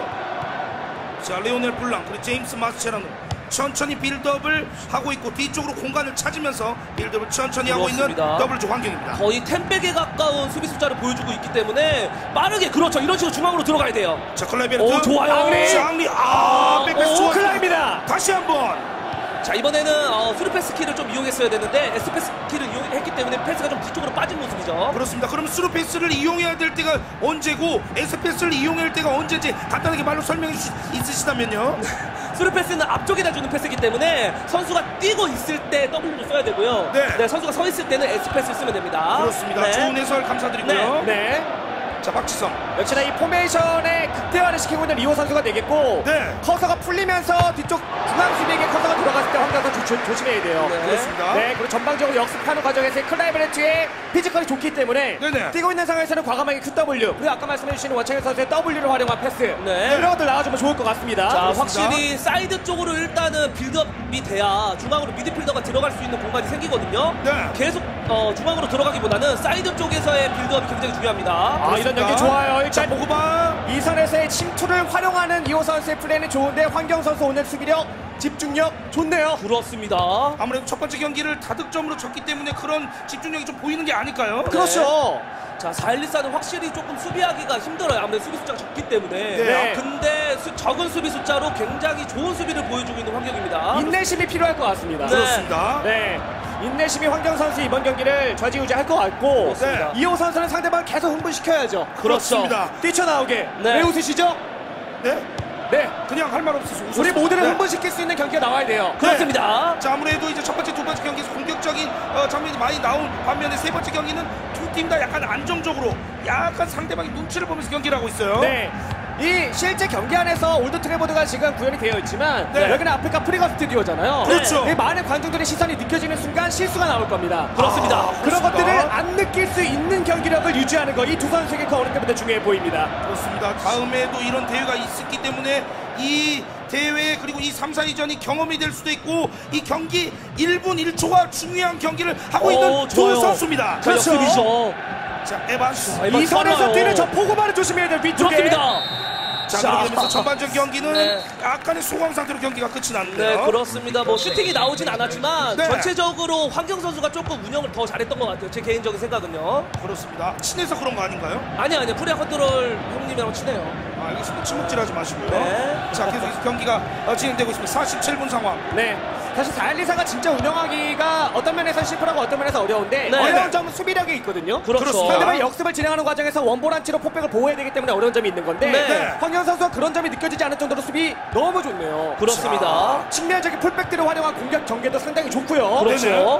자, 레오넬 블랑 그리고 제임스 마스체라노 천천히 빌드업을 하고 있고 뒤쪽으로 공간을 찾으면서 빌드업을 천천히 하고 있는
그렇습니다.
더블주 환경입니다.
거의 텐백에 가까운 수비 숫자를 보여주고 있기 때문에 빠르게 그렇죠. 이런 식으로 중앙으로 들어가야 돼요.
자, 클라이베르트.
오, 좋아요.
앙리.
앙리. 아, 백패스
오,
좋았어요.
클라입니다.
다시 한번.
자, 이번에는 어, 스루패스 키를 좀 이용했어야 되는데 에스패스 키를 이용했기 때문에 패스가 좀 뒤쪽으로 빠진 모습이죠.
그렇습니다. 그러면 스루 패스를 이용해야 될 때가 언제고 에스 패스를 이용해야 할 때가 언제인지 간단하게 말로 설명해 주시 있으시다면요.
스루패스는 앞쪽에다 주는 패스이기 때문에 선수가 뛰고 있을 때 더블유를 써야 되고요.
네.
선수가 서 있을 때는 에스패스를 쓰면 됩니다.
그렇습니다.
네.
좋은 해설 감사드리고요.
네.
자, 박지성.
역시나 이 포메이션의 극대화를 시키고 있는 리오 선수가 되겠고
네.
커서가 풀리면서 뒤쪽 중앙 수비에게 커서가 들어갔을 때 황경 선수 조- 조심해야 돼요.
네.
그렇습니다.
네, 그리고 전방적으로 역습하는 과정에서 클라이베르트의 피지컬이 좋기 때문에
네네.
뛰고 있는 상황에서는 과감하게 큐더블유 그리고 아까 말씀해주신 원창현 선수의 더블유를 활용한 패스
네.
이런 것들 나와주면 좋을 것 같습니다.
자,
그렇습니다.
확실히 사이드 쪽으로 일단은 빌드업이 돼야 중앙으로 미드필더가 들어갈 수 있는 공간이 생기거든요.
네.
계속 어, 중앙으로 들어가기보다는 사이드 쪽에서의 빌드업이 굉장히 중요합니다.
아, 이런 연기 좋아요.
자,
일단
보고봐.
이 선에서의 침투를 활용하는 이호 선수의 플레이는 좋은데 황경 선수 오늘 수비력, 집중력 좋네요.
그렇습니다.
아무래도 첫 번째 경기를 다득점으로 졌기 때문에 그런 집중력이 좀 보이는 게 아닐까요?
그렇죠.
자, 사 일 일 사는 확실히 조금 수비하기가 힘들어요. 아무래도 수비 숫자가 적기 때문에.
네.
근데 수- 적은 수비 숫자로 굉장히 좋은 수비를 보여주고 있는 환경입니다.
인내심이 필요할 것 같습니다.
네.
그렇습니다.
네. 인내심이 황경 선수 이번 경기를 좌지우지할 것 같고
네.
이호 선수는 상대방을 계속 흥분시켜야죠.
그렇습니다.
뛰쳐나오게.
네.
왜 웃으시죠?
네.
네.
그냥 할 말 없어서 웃었어요.
우리 모두를
네.
흥분시킬 수 있는 경기가 나와야 돼요.
그렇습니다.
자, 아무래도 이제 첫 번째, 두 번째 경기에서 공격적인 어, 장면이 많이 나온 반면에 세 번째 경기는 두 팀 다 약간 안정적으로 약간 상대방의 눈치를 보면서 경기를 하고 있어요.
네. 이 실제 경기 안에서 올드 트래보드가 지금 구현이 되어 있지만
네.
여기는 아프리카 프리거 스튜디오잖아요.
그렇죠.
이 많은 관중들의 시선이 느껴지는 순간 실수가 나올 겁니다.
그렇습니다.
아,
그런
그렇습니다.
것들을 안 느낄 수 있는 경기력을 유지하는 거 이 두 선수에게 그 어느 때보다 중요해 보입니다.
그렇습니다. 다음에도 이런 대회가 있었기 때문에 이 대회 그리고 이 삼, 사 위전이 경험이 될 수도 있고 이 경기 일 분 일 초가 중요한 경기를 하고
오,
있는
좋아요.
두 선수입니다.
자,
그렇죠.
역습이죠.
자, 에반스.
에반스
이 선에서
빨라요.
뛰는 저 포고바를 조심해야 돼요. 위쪽에.
그렇습니다.
자,
자.
그러면서 전반전 경기는
네.
약간의 소강 상태로 경기가 끝이 났는데요.
네, 그렇습니다. 뭐 슈팅이 나오진 않았지만
네.
전체적으로 황경 선수가 조금 운영을 더 잘했던 것 같아요. 제 개인적인 생각은요.
그렇습니다. 친해서 그런 거 아닌가요?
아니 아니 프리아 컨트롤 형님이랑 친해요.
아, 알겠습니다. 침묵질하지 마시고요.
네.
자, 계속 경기가 어, 진행되고 있습니다. 사십칠 분 상황.
네. 사실 사 일 이 사가 진짜 운영하기가 어떤 면에서 심플하고 어떤 면에서 어려운데
네.
어려운 점은 수비력이 있거든요.
그렇죠.
그렇습니다.
상대방이 역습을 진행하는 과정에서 원보란치로 폭백을 보호해야 되기 때문에 어려운 점이 있는 건데
네.
황현 선수가 그런 점이 느껴지지 않을 정도로 수비 너무 좋네요.
그렇습니다.
측면적인 풀백들을 활용한 공격 전개도 상당히 좋고요.
그렇죠.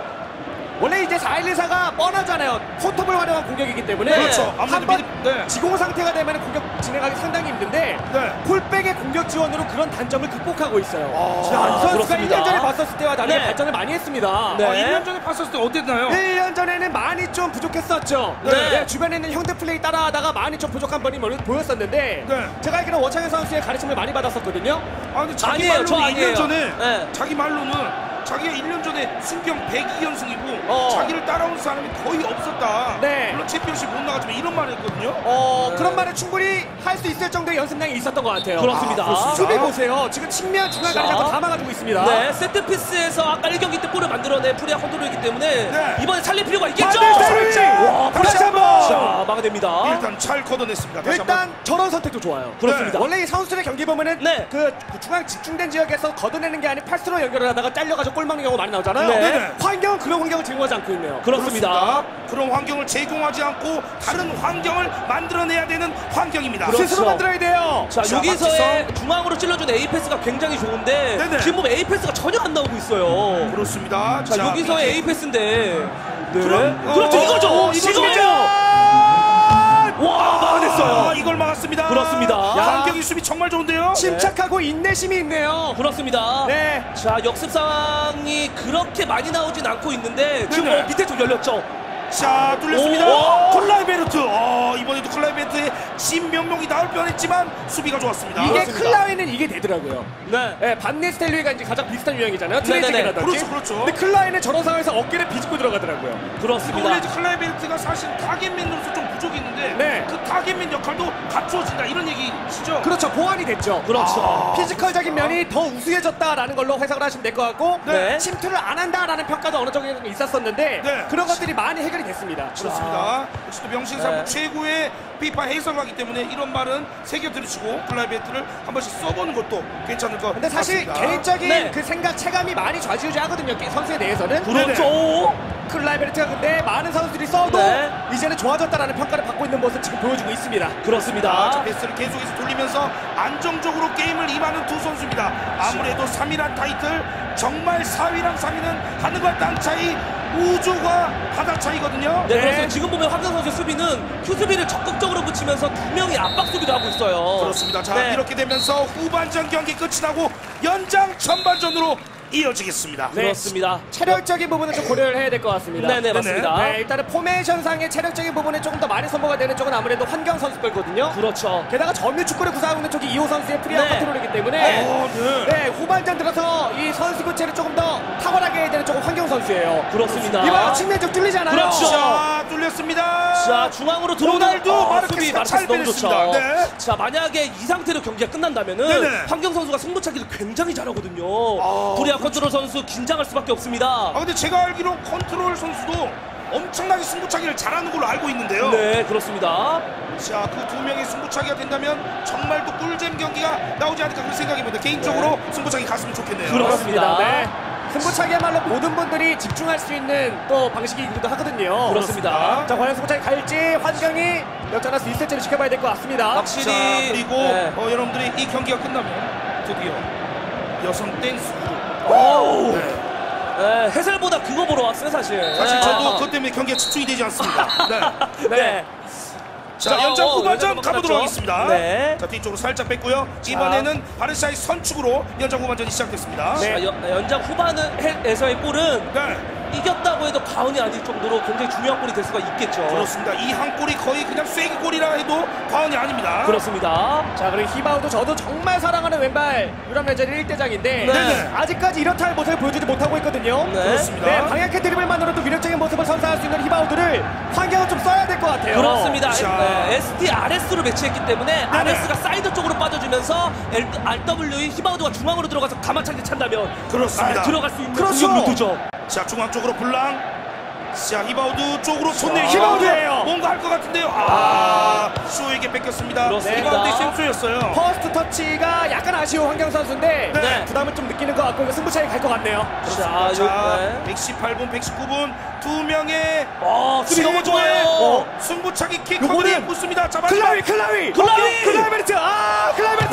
원래 이제 사 일 이 사가 뻔하잖아요. 포톱을 활용한 공격이기 때문에
그렇죠. 아무래도
한번
미드- 네.
지공 상태가 되면 공격 진행하기 상당히 힘든데
네.
풀백의 공격 지원으로 그런 단점을 극복하고 있어요.
아,
안 선수가
그렇습니다.
일 년 전에 봤었을 때와 다르게
네.
발전을 많이 했습니다.
네.
아, 일 년 전에 봤었을 때 어땠나요?
일 년 전에는 많이 좀 부족했었죠.
네.
주변에 있는 형들 플레이 따라하다가 많이 좀 부족한 번이 멀- 보였었는데
네.
제가 알기로는 원창현 선수의 가르침을 많이 받았었거든요.
아, 근데 자기
아니에요, 저
말로는 일 년
아니에요.
전에
네.
자기 말로는 자기가 일 년 전에 승경 백이 연승이고
어.
자기를 따라온 사람이 거의 없었다.
네.
물론 챔피언십 못 나가지만 이런 말을 했거든요.
어, 그런 말을 충분히 할 수 있을 정도의 연습량이 있었던 것 같아요.
그렇습니다.
아, 그렇습니다. 수비 보세요. 지금 측면 중앙까지
자.
잡고 다 막아주고 있습니다.
네, 세트피스에서 아까 일 경기 때 골을 만들어낸 프리아 컨트롤이기 때문에
네.
이번에 살릴 필요가 있겠죠.
반대쪽이!
와,
다시
프리아
한번!
자, 막아냅니다.
일단 잘 걷어냈습니다. 다시
일단
한번.
저런 선택도 좋아요.
그렇습니다.
원래 이 선수들의 경기 보면은
네.
그, 그 중앙 집중된 지역에서 걷어내는 게 아닌 파스로 연결을 하다가 잘려가지고 골 막는 경우가 많이 나오잖아요.
네.
네네.
환경은 그런 환경을 제공하지 않고 있네요.
그렇습니다.
그런 환경을 제공하지 않고 다른 환경을 만들어내야 되는 환경입니다.
그렇죠.
스스로 만들어야 돼요.
자,
자,
여기서의 중앙으로 찔러준 A 패스가 굉장히 좋은데
네네.
지금 보면 A 패스가 전혀 안 나오고 있어요.
그렇습니다.
자, 여기서의 A 패스인데 네.
그럼, 어,
그렇죠,
어,
이거죠.
어,
이거죠. 와,
아,
막아냈어요.
이걸 막았습니다.
그렇습니다.
야, 환경이 수비 정말 좋은데요.
침착하고 인내심이 있네요.
그렇습니다.
네.
자, 역습 상황이 그렇게 많이 나오진 않고 있는데 지금
네네.
어, 밑에 쪽 열렸죠.
자, 뚫렸습니다.
오.
클라이베르트. 어, 이번에도 클라이베르트의 신명명이 나올 뻔했지만 수비가 좋았습니다.
이게
그렇습니다.
클라이는 이게 되더라고요.
네.
네, 반니스텔루이가 이제 가장 비슷한 유형이잖아요.
네네네.
트레이징이라든지.
그렇죠, 그렇죠.
근데 클라이는 저런 상황에서 어깨를 비집고 들어가더라고요.
그렇습니다.
원래 클라이베르트가 사실 타겟맨으로서 좀 부족이 있는데
네.
그 타겟맨 역할도 갖추어진다 이런 얘기시죠?
그렇죠. 보완이 됐죠.
그렇죠.
피지컬적인 면이 더 우수해졌다라는 걸로 해석을 하시면 될 것 같고
네.
침투를 안 한다라는 평가도 어느 정도 있었었는데
네.
그런 것들이 많이 해결이 됐습니다.
그렇습니다. 역시 또 명실상부
네.
최고의 피파 해설가기 때문에 이런 말은 새겨 들으시고 클라이베르트를 한 번씩 써보는 것도 괜찮을 것
근데 사실
같습니다.
개인적인
네.
그 생각 체감이 많이 좌지우지하거든요. 게- 선수에 대해서는.
그렇죠.
클라이베르트가 근데 많은 선수들이 써도
네.
이제는 좋아졌다라는 평가를 받고 있는 모습 지금 보여주고 있습니다.
그렇습니다.
아, 자, 패스를 계속해서 돌리면서 안정적으로 게임을 임하는 두 선수입니다. 아무래도 삼 위란 타이틀, 정말 사 위랑 삼 위는 하늘과 땅 차이, 우주와 바다 차이거든요.
네,
네.
그렇습니다. 지금 보면 황경 선수의 수비는 큐 수비를 적극적으로 붙이면서 두 명이 압박 수비도 하고 있어요.
그렇습니다. 자,
네.
이렇게 되면서 후반전 경기 끝이 나고 연장 전반전으로 이어지겠습니다.
네.
그렇습니다.
체력적인 부분은 좀 고려를 해야 될 것 같습니다.
네네, 맞습니다.
네, 일단은 포메이션상의 체력적인 부분에 조금 더 많이 선보가 되는 쪽은 아무래도 환경 선수 거거든요.
그렇죠.
게다가 점유 축구를 구사하고 있는 쪽이 이호 선수의 프리한
네.
컨트롤이기 때문에
어, 네.
네, 후반전 들어서 이 선수 교체를 조금 더 탁월하게 해야 되는 쪽은 환경 선수예요.
그렇습니다.
이번 측면적 뚫리잖아요.
그렇죠.
자, 뚫렸습니다.
자, 중앙으로 들어오는
호날두,
어,
마르케스가
수비
잘
마르케스 너무 좋죠.
빼냈습니다. 네.
자, 만약에 이 상태로 경기가 끝난다면은
네네.
황경 선수가 승부차기를 굉장히 잘하거든요.
아,
코리아 컨트롤 선수 긴장할 수밖에 없습니다.
아, 근데 제가 알기로 컨트롤 선수도 엄청나게 승부차기를 잘하는 걸로 알고 있는데요.
네, 그렇습니다.
자, 그 두 명의 승부차기가 된다면 정말 또 꿀잼 경기가 나오지 않을까 그런 생각입니다. 개인적으로 승부차기 갔으면 좋겠네요.
그렇습니다.
네. 승부차기야말로 모든 분들이 집중할 수 있는 또 방식이기도 하거든요.
그렇습니다.
자, 과연 승부차기 갈지 환경이 역전할 수 있을지를 지켜봐야 될 것 같습니다.
확실히
자, 그리고
네.
어, 여러분들이 이 경기가 끝나면 드디어 여성 댄스 그룹.
오!
네.
네, 해설보다 그거 보러 왔어요, 사실.
사실
네.
저도 그것 때문에 경기에 집중이 되지 않습니다. 네.
네.
자,
자,
연장
어,
후반전
연장
가보도록
끝났죠?
하겠습니다.
네.
자, 뒤쪽으로 살짝 뺐고요. 이번에는 바르샤의 선축으로 연장 후반전이 시작됐습니다.
네.
자, 연- 연장 후반에서의 골은
네.
이겼다고 해도 과언이 아닐 정도로 굉장히 중요한 골이 될 수가 있겠죠.
그렇습니다. 이 한 골이 거의 그냥 쐐기골이라 해도 과언이 아닙니다.
그렇습니다.
자, 그리고 히바우도 저도 정말 사랑하는 왼발 유럽 레전드 일 대장인데
네.
아직까지 이렇다 할 모습을 보여주지 못하고 있거든요.
네.
그렇습니다.
네, 방향키 드리블만으로도 위력적인 모습을 선사할 수 있는 히바우드를 환경을 좀 써야 될 것 같아요.
그렇습니다.
자.
네, 에스티 알에스로 배치했기 때문에 알에스가 사이드 쪽으로 빠져주면서 엘- 알더블유이 히바우드가 중앙으로 들어가서 가마차기 찬다면
그렇습니다.
아, 들어갈 수 있는
그렇죠.
공격 루트죠.
자, 중앙 쪽으로 블랑. 자, 히바우드 쪽으로 손내.
히바우드예요.
뭔가 할 것 같은데요. 아, 쇼에게 뺏겼습니다.
그렇습니다.
히바우드의 센스였어요.
퍼스트 터치가 약간 아쉬운 환경 선수인데
네.
부담을 좀 느끼는 것 같고 이거 승부차이 갈 것 같네요.
자,
자,
요, 네.
백십팔 분, 백십구 분 두 명의
어, 수비 너무
최고의
좋아요.
어, 승부차기 킥커들이
요거는
붙습니다. 자,
클라위,
마지막
클라위,
클라위!
클라이베르트, 아, 클라이베르트.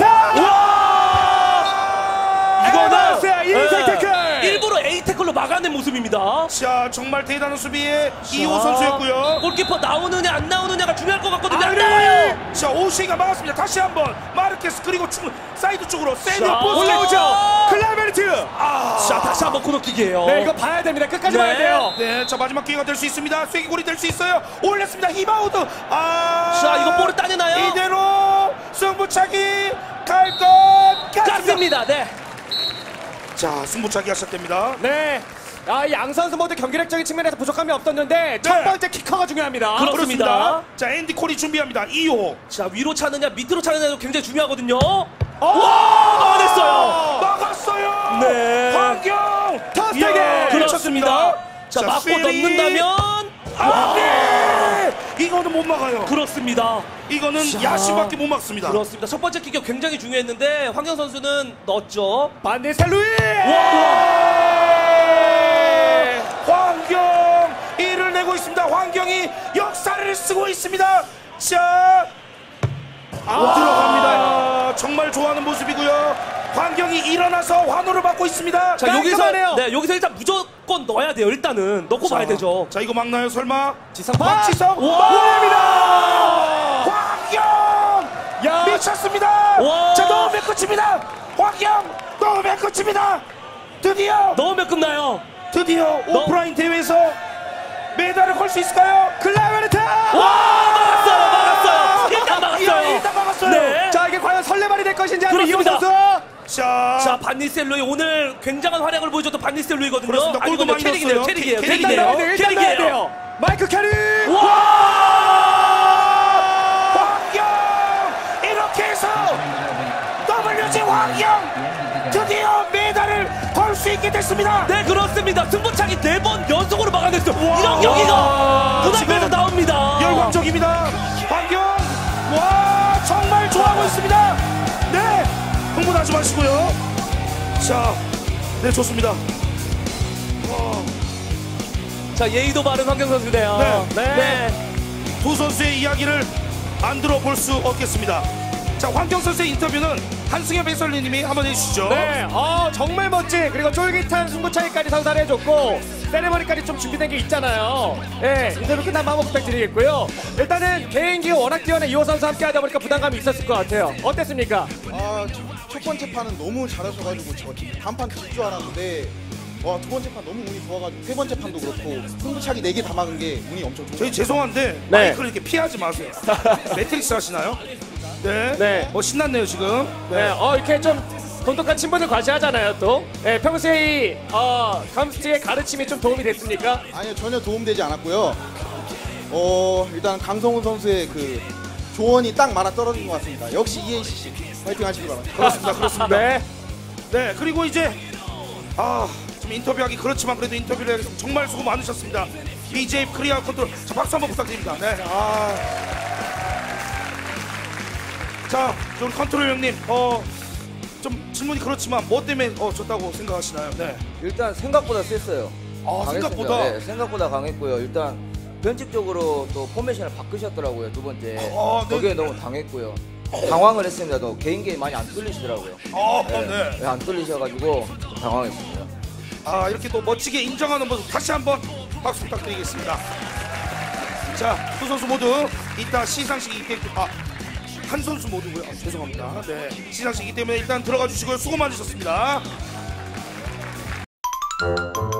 이거는
인생 태클.
일부러 A 태클로 막아낸 모습입니다.
자, 정말 대단한 수비의 이호 선수였고요.
골키퍼 나오느냐 안 나오느냐가 중요할 것 같거든요. 안
아니.
나와요.
자, 오시가 막았습니다. 다시 한번 마르케스 그리고 중 사이드 쪽으로 세니어
자,
포스
올라오죠. 클라이베르트.
자, 다시 한번 코너킥이에요.
네, 이거 봐야 됩니다. 끝까지
네.
봐야 돼요.
네, 자, 마지막 기회가 될 수 있습니다. 쐐기골이 될 수 있어요. 올렸습니다. 히바우드. 아,
자, 이거 볼을 따내나요?
이대로 승부차기 갈 것 같습니다.
깠습니다. 네.
자, 승부차기가 시작됩니다.
네. 아, 이 양 선수 모두 경기력적인 측면에서 부족함이 없었는데 첫 번째 키커가 중요합니다.
그렇- 그렇습니다.
자, 앤디 콜이 준비합니다. 이 호.
자, 위로 차느냐 밑으로 차느냐도 굉장히 중요하거든요.
어!
와, 막아냈어요.
막았어요.
네.
황경.
터스테게.
이야,
그렇습니다. 자, 맞고
스피리.
넣는다면
아, 네. 이거는 못 막아요.
그렇습니다.
이거는
자.
야심밖에 못 막습니다.
그렇습니다. 첫 번째 킥이 굉장히 중요했는데 황경 선수는 넣었죠.
반데셀루이.
황경 이를 내고 있습니다. 황경이 역사를 쓰고 있습니다. 자, 아, 들어갑니다. 정말 좋아하는 모습이고요. 황경이 일어나서 환호를 받고 있습니다.
자, 여기서
깔끔하네요.
네, 여기서 일단 무조건 넣어야 돼요. 일단은 넣고 봐야 되죠.
자, 이거 막나요? 설마?
지상
박
파.
지성
보냅니다.
황경
야.
미쳤습니다.
와.
자, 넣으면 끝입니다. 황경 넣으면 끝입니다. 드디어
넣으면 끝나요.
드디어 오프라인 대회에서 메달을 걸 수 있을까요?
클라이베르트.
와, 막았어요. 막았어요. 일단 막았어요.
것인지 한번 이호
그렇습니다.
선수.
자,
자, 반니셀로이 오늘 굉장한 활약을 보여줬던 반니셀로이거든요.
그렇습니다. 골도
아니군요.
많이
캐릭이네요.
넣었어요.
캐릭이에요.
캐-
일단
캐릭이네요.
넣어야 돼요. 일단 넣어야
캐릭이에요.
돼요. 마이크 캐리.
황경 이렇게 해서 더블유지 황경 드디어 메달을 걸 수 있게 됐습니다.
네, 그렇습니다. 승부차기 네 번 연속으로 막아냈어요. 이런 경기가 눈앞에서
지금
나옵니다.
열광적입니다. 황경 와 정말 좋아하고 있습니다. 네 흥분하지 마시고요. 자, 네 좋습니다.
자, 예의도 바른 황경 선수네요.
네.
네.
두 선수의 이야기를 안 들어볼 수 없겠습니다. 자, 황경 선수의 인터뷰는 한승엽 해설위님이 한번 해주시죠.
네, 어, 정말 멋진 그리고 쫄깃한 승부차기까지 선사를 해줬고 세레머니까지 좀 준비된 게 있잖아요. 네, 인터뷰 끝나면 한번 부탁드리겠고요. 일단은 개인기가 워낙 뛰어난 이호 선수 함께 하다 보니까 부담감이 있었을 것 같아요. 어땠습니까?
아, 첫, 첫 번째 판은 너무 잘하셔가지고 저 다음 판 질 줄 알았는데 와, 두 번째 판 너무 운이 좋아가지고 세 번째 판도 그렇고 승부차기 네 개 다 막은 게 운이 엄청 좋아요.
저희 죄송한데
네.
마이크를 이렇게 피하지 마세요. 매트릭스 하시나요? 네.
네.
뭐 신났네요 지금.
네, 어, 이렇게 좀 돈독한 친분을 과시하잖아요, 또. 네, 평소에 이, 어, 감스트의 가르침이 좀 도움이 됐습니까?
아니요, 전혀 도움되지 않았고요. 어, 일단 강성훈 선수의 그 조언이 딱 맞아 떨어진 것 같습니다. 역시 이에이씨씨 파이팅 하시기 바랍니다.
그렇습니다. 그렇습니다.
네.
네, 그리고 이제 아, 좀 인터뷰하기 그렇지만 그래도 인터뷰를 해서 정말 수고 많으셨습니다. 비제이 크리아 컨트롤. 자, 박수 한번 부탁드립니다. 네. 아. 자, 우리 컨트롤 형님, 어, 좀 질문이 그렇지만 뭐 때문에 어, 졌다고 생각하시나요? 네.
일단 생각보다 셌어요.
아,
강했습니다.
생각보다.
네, 생각보다 강했고요. 일단 변칙적으로 또 포메이션을 바꾸셨더라고요, 두 번째.
아, 네.
거기에 너무 당했고요. 당황을 했습니다. 또 개인기에 많이 안 뚫리시더라고요.
아,
네,
네.
네, 안 뚫리셔가지고 좀 당황했습니다.
아, 이렇게 또 멋지게 인정하는 모습 다시 한번 박수 부탁드리겠습니다. 자, 두 선수 모두 이따 시상식이기 때문에 아, 한 선수 모두고요. 아, 죄송합니다. 네, 시상식이기 때문에 일단 들어가 주시고요. 수고 많으셨습니다.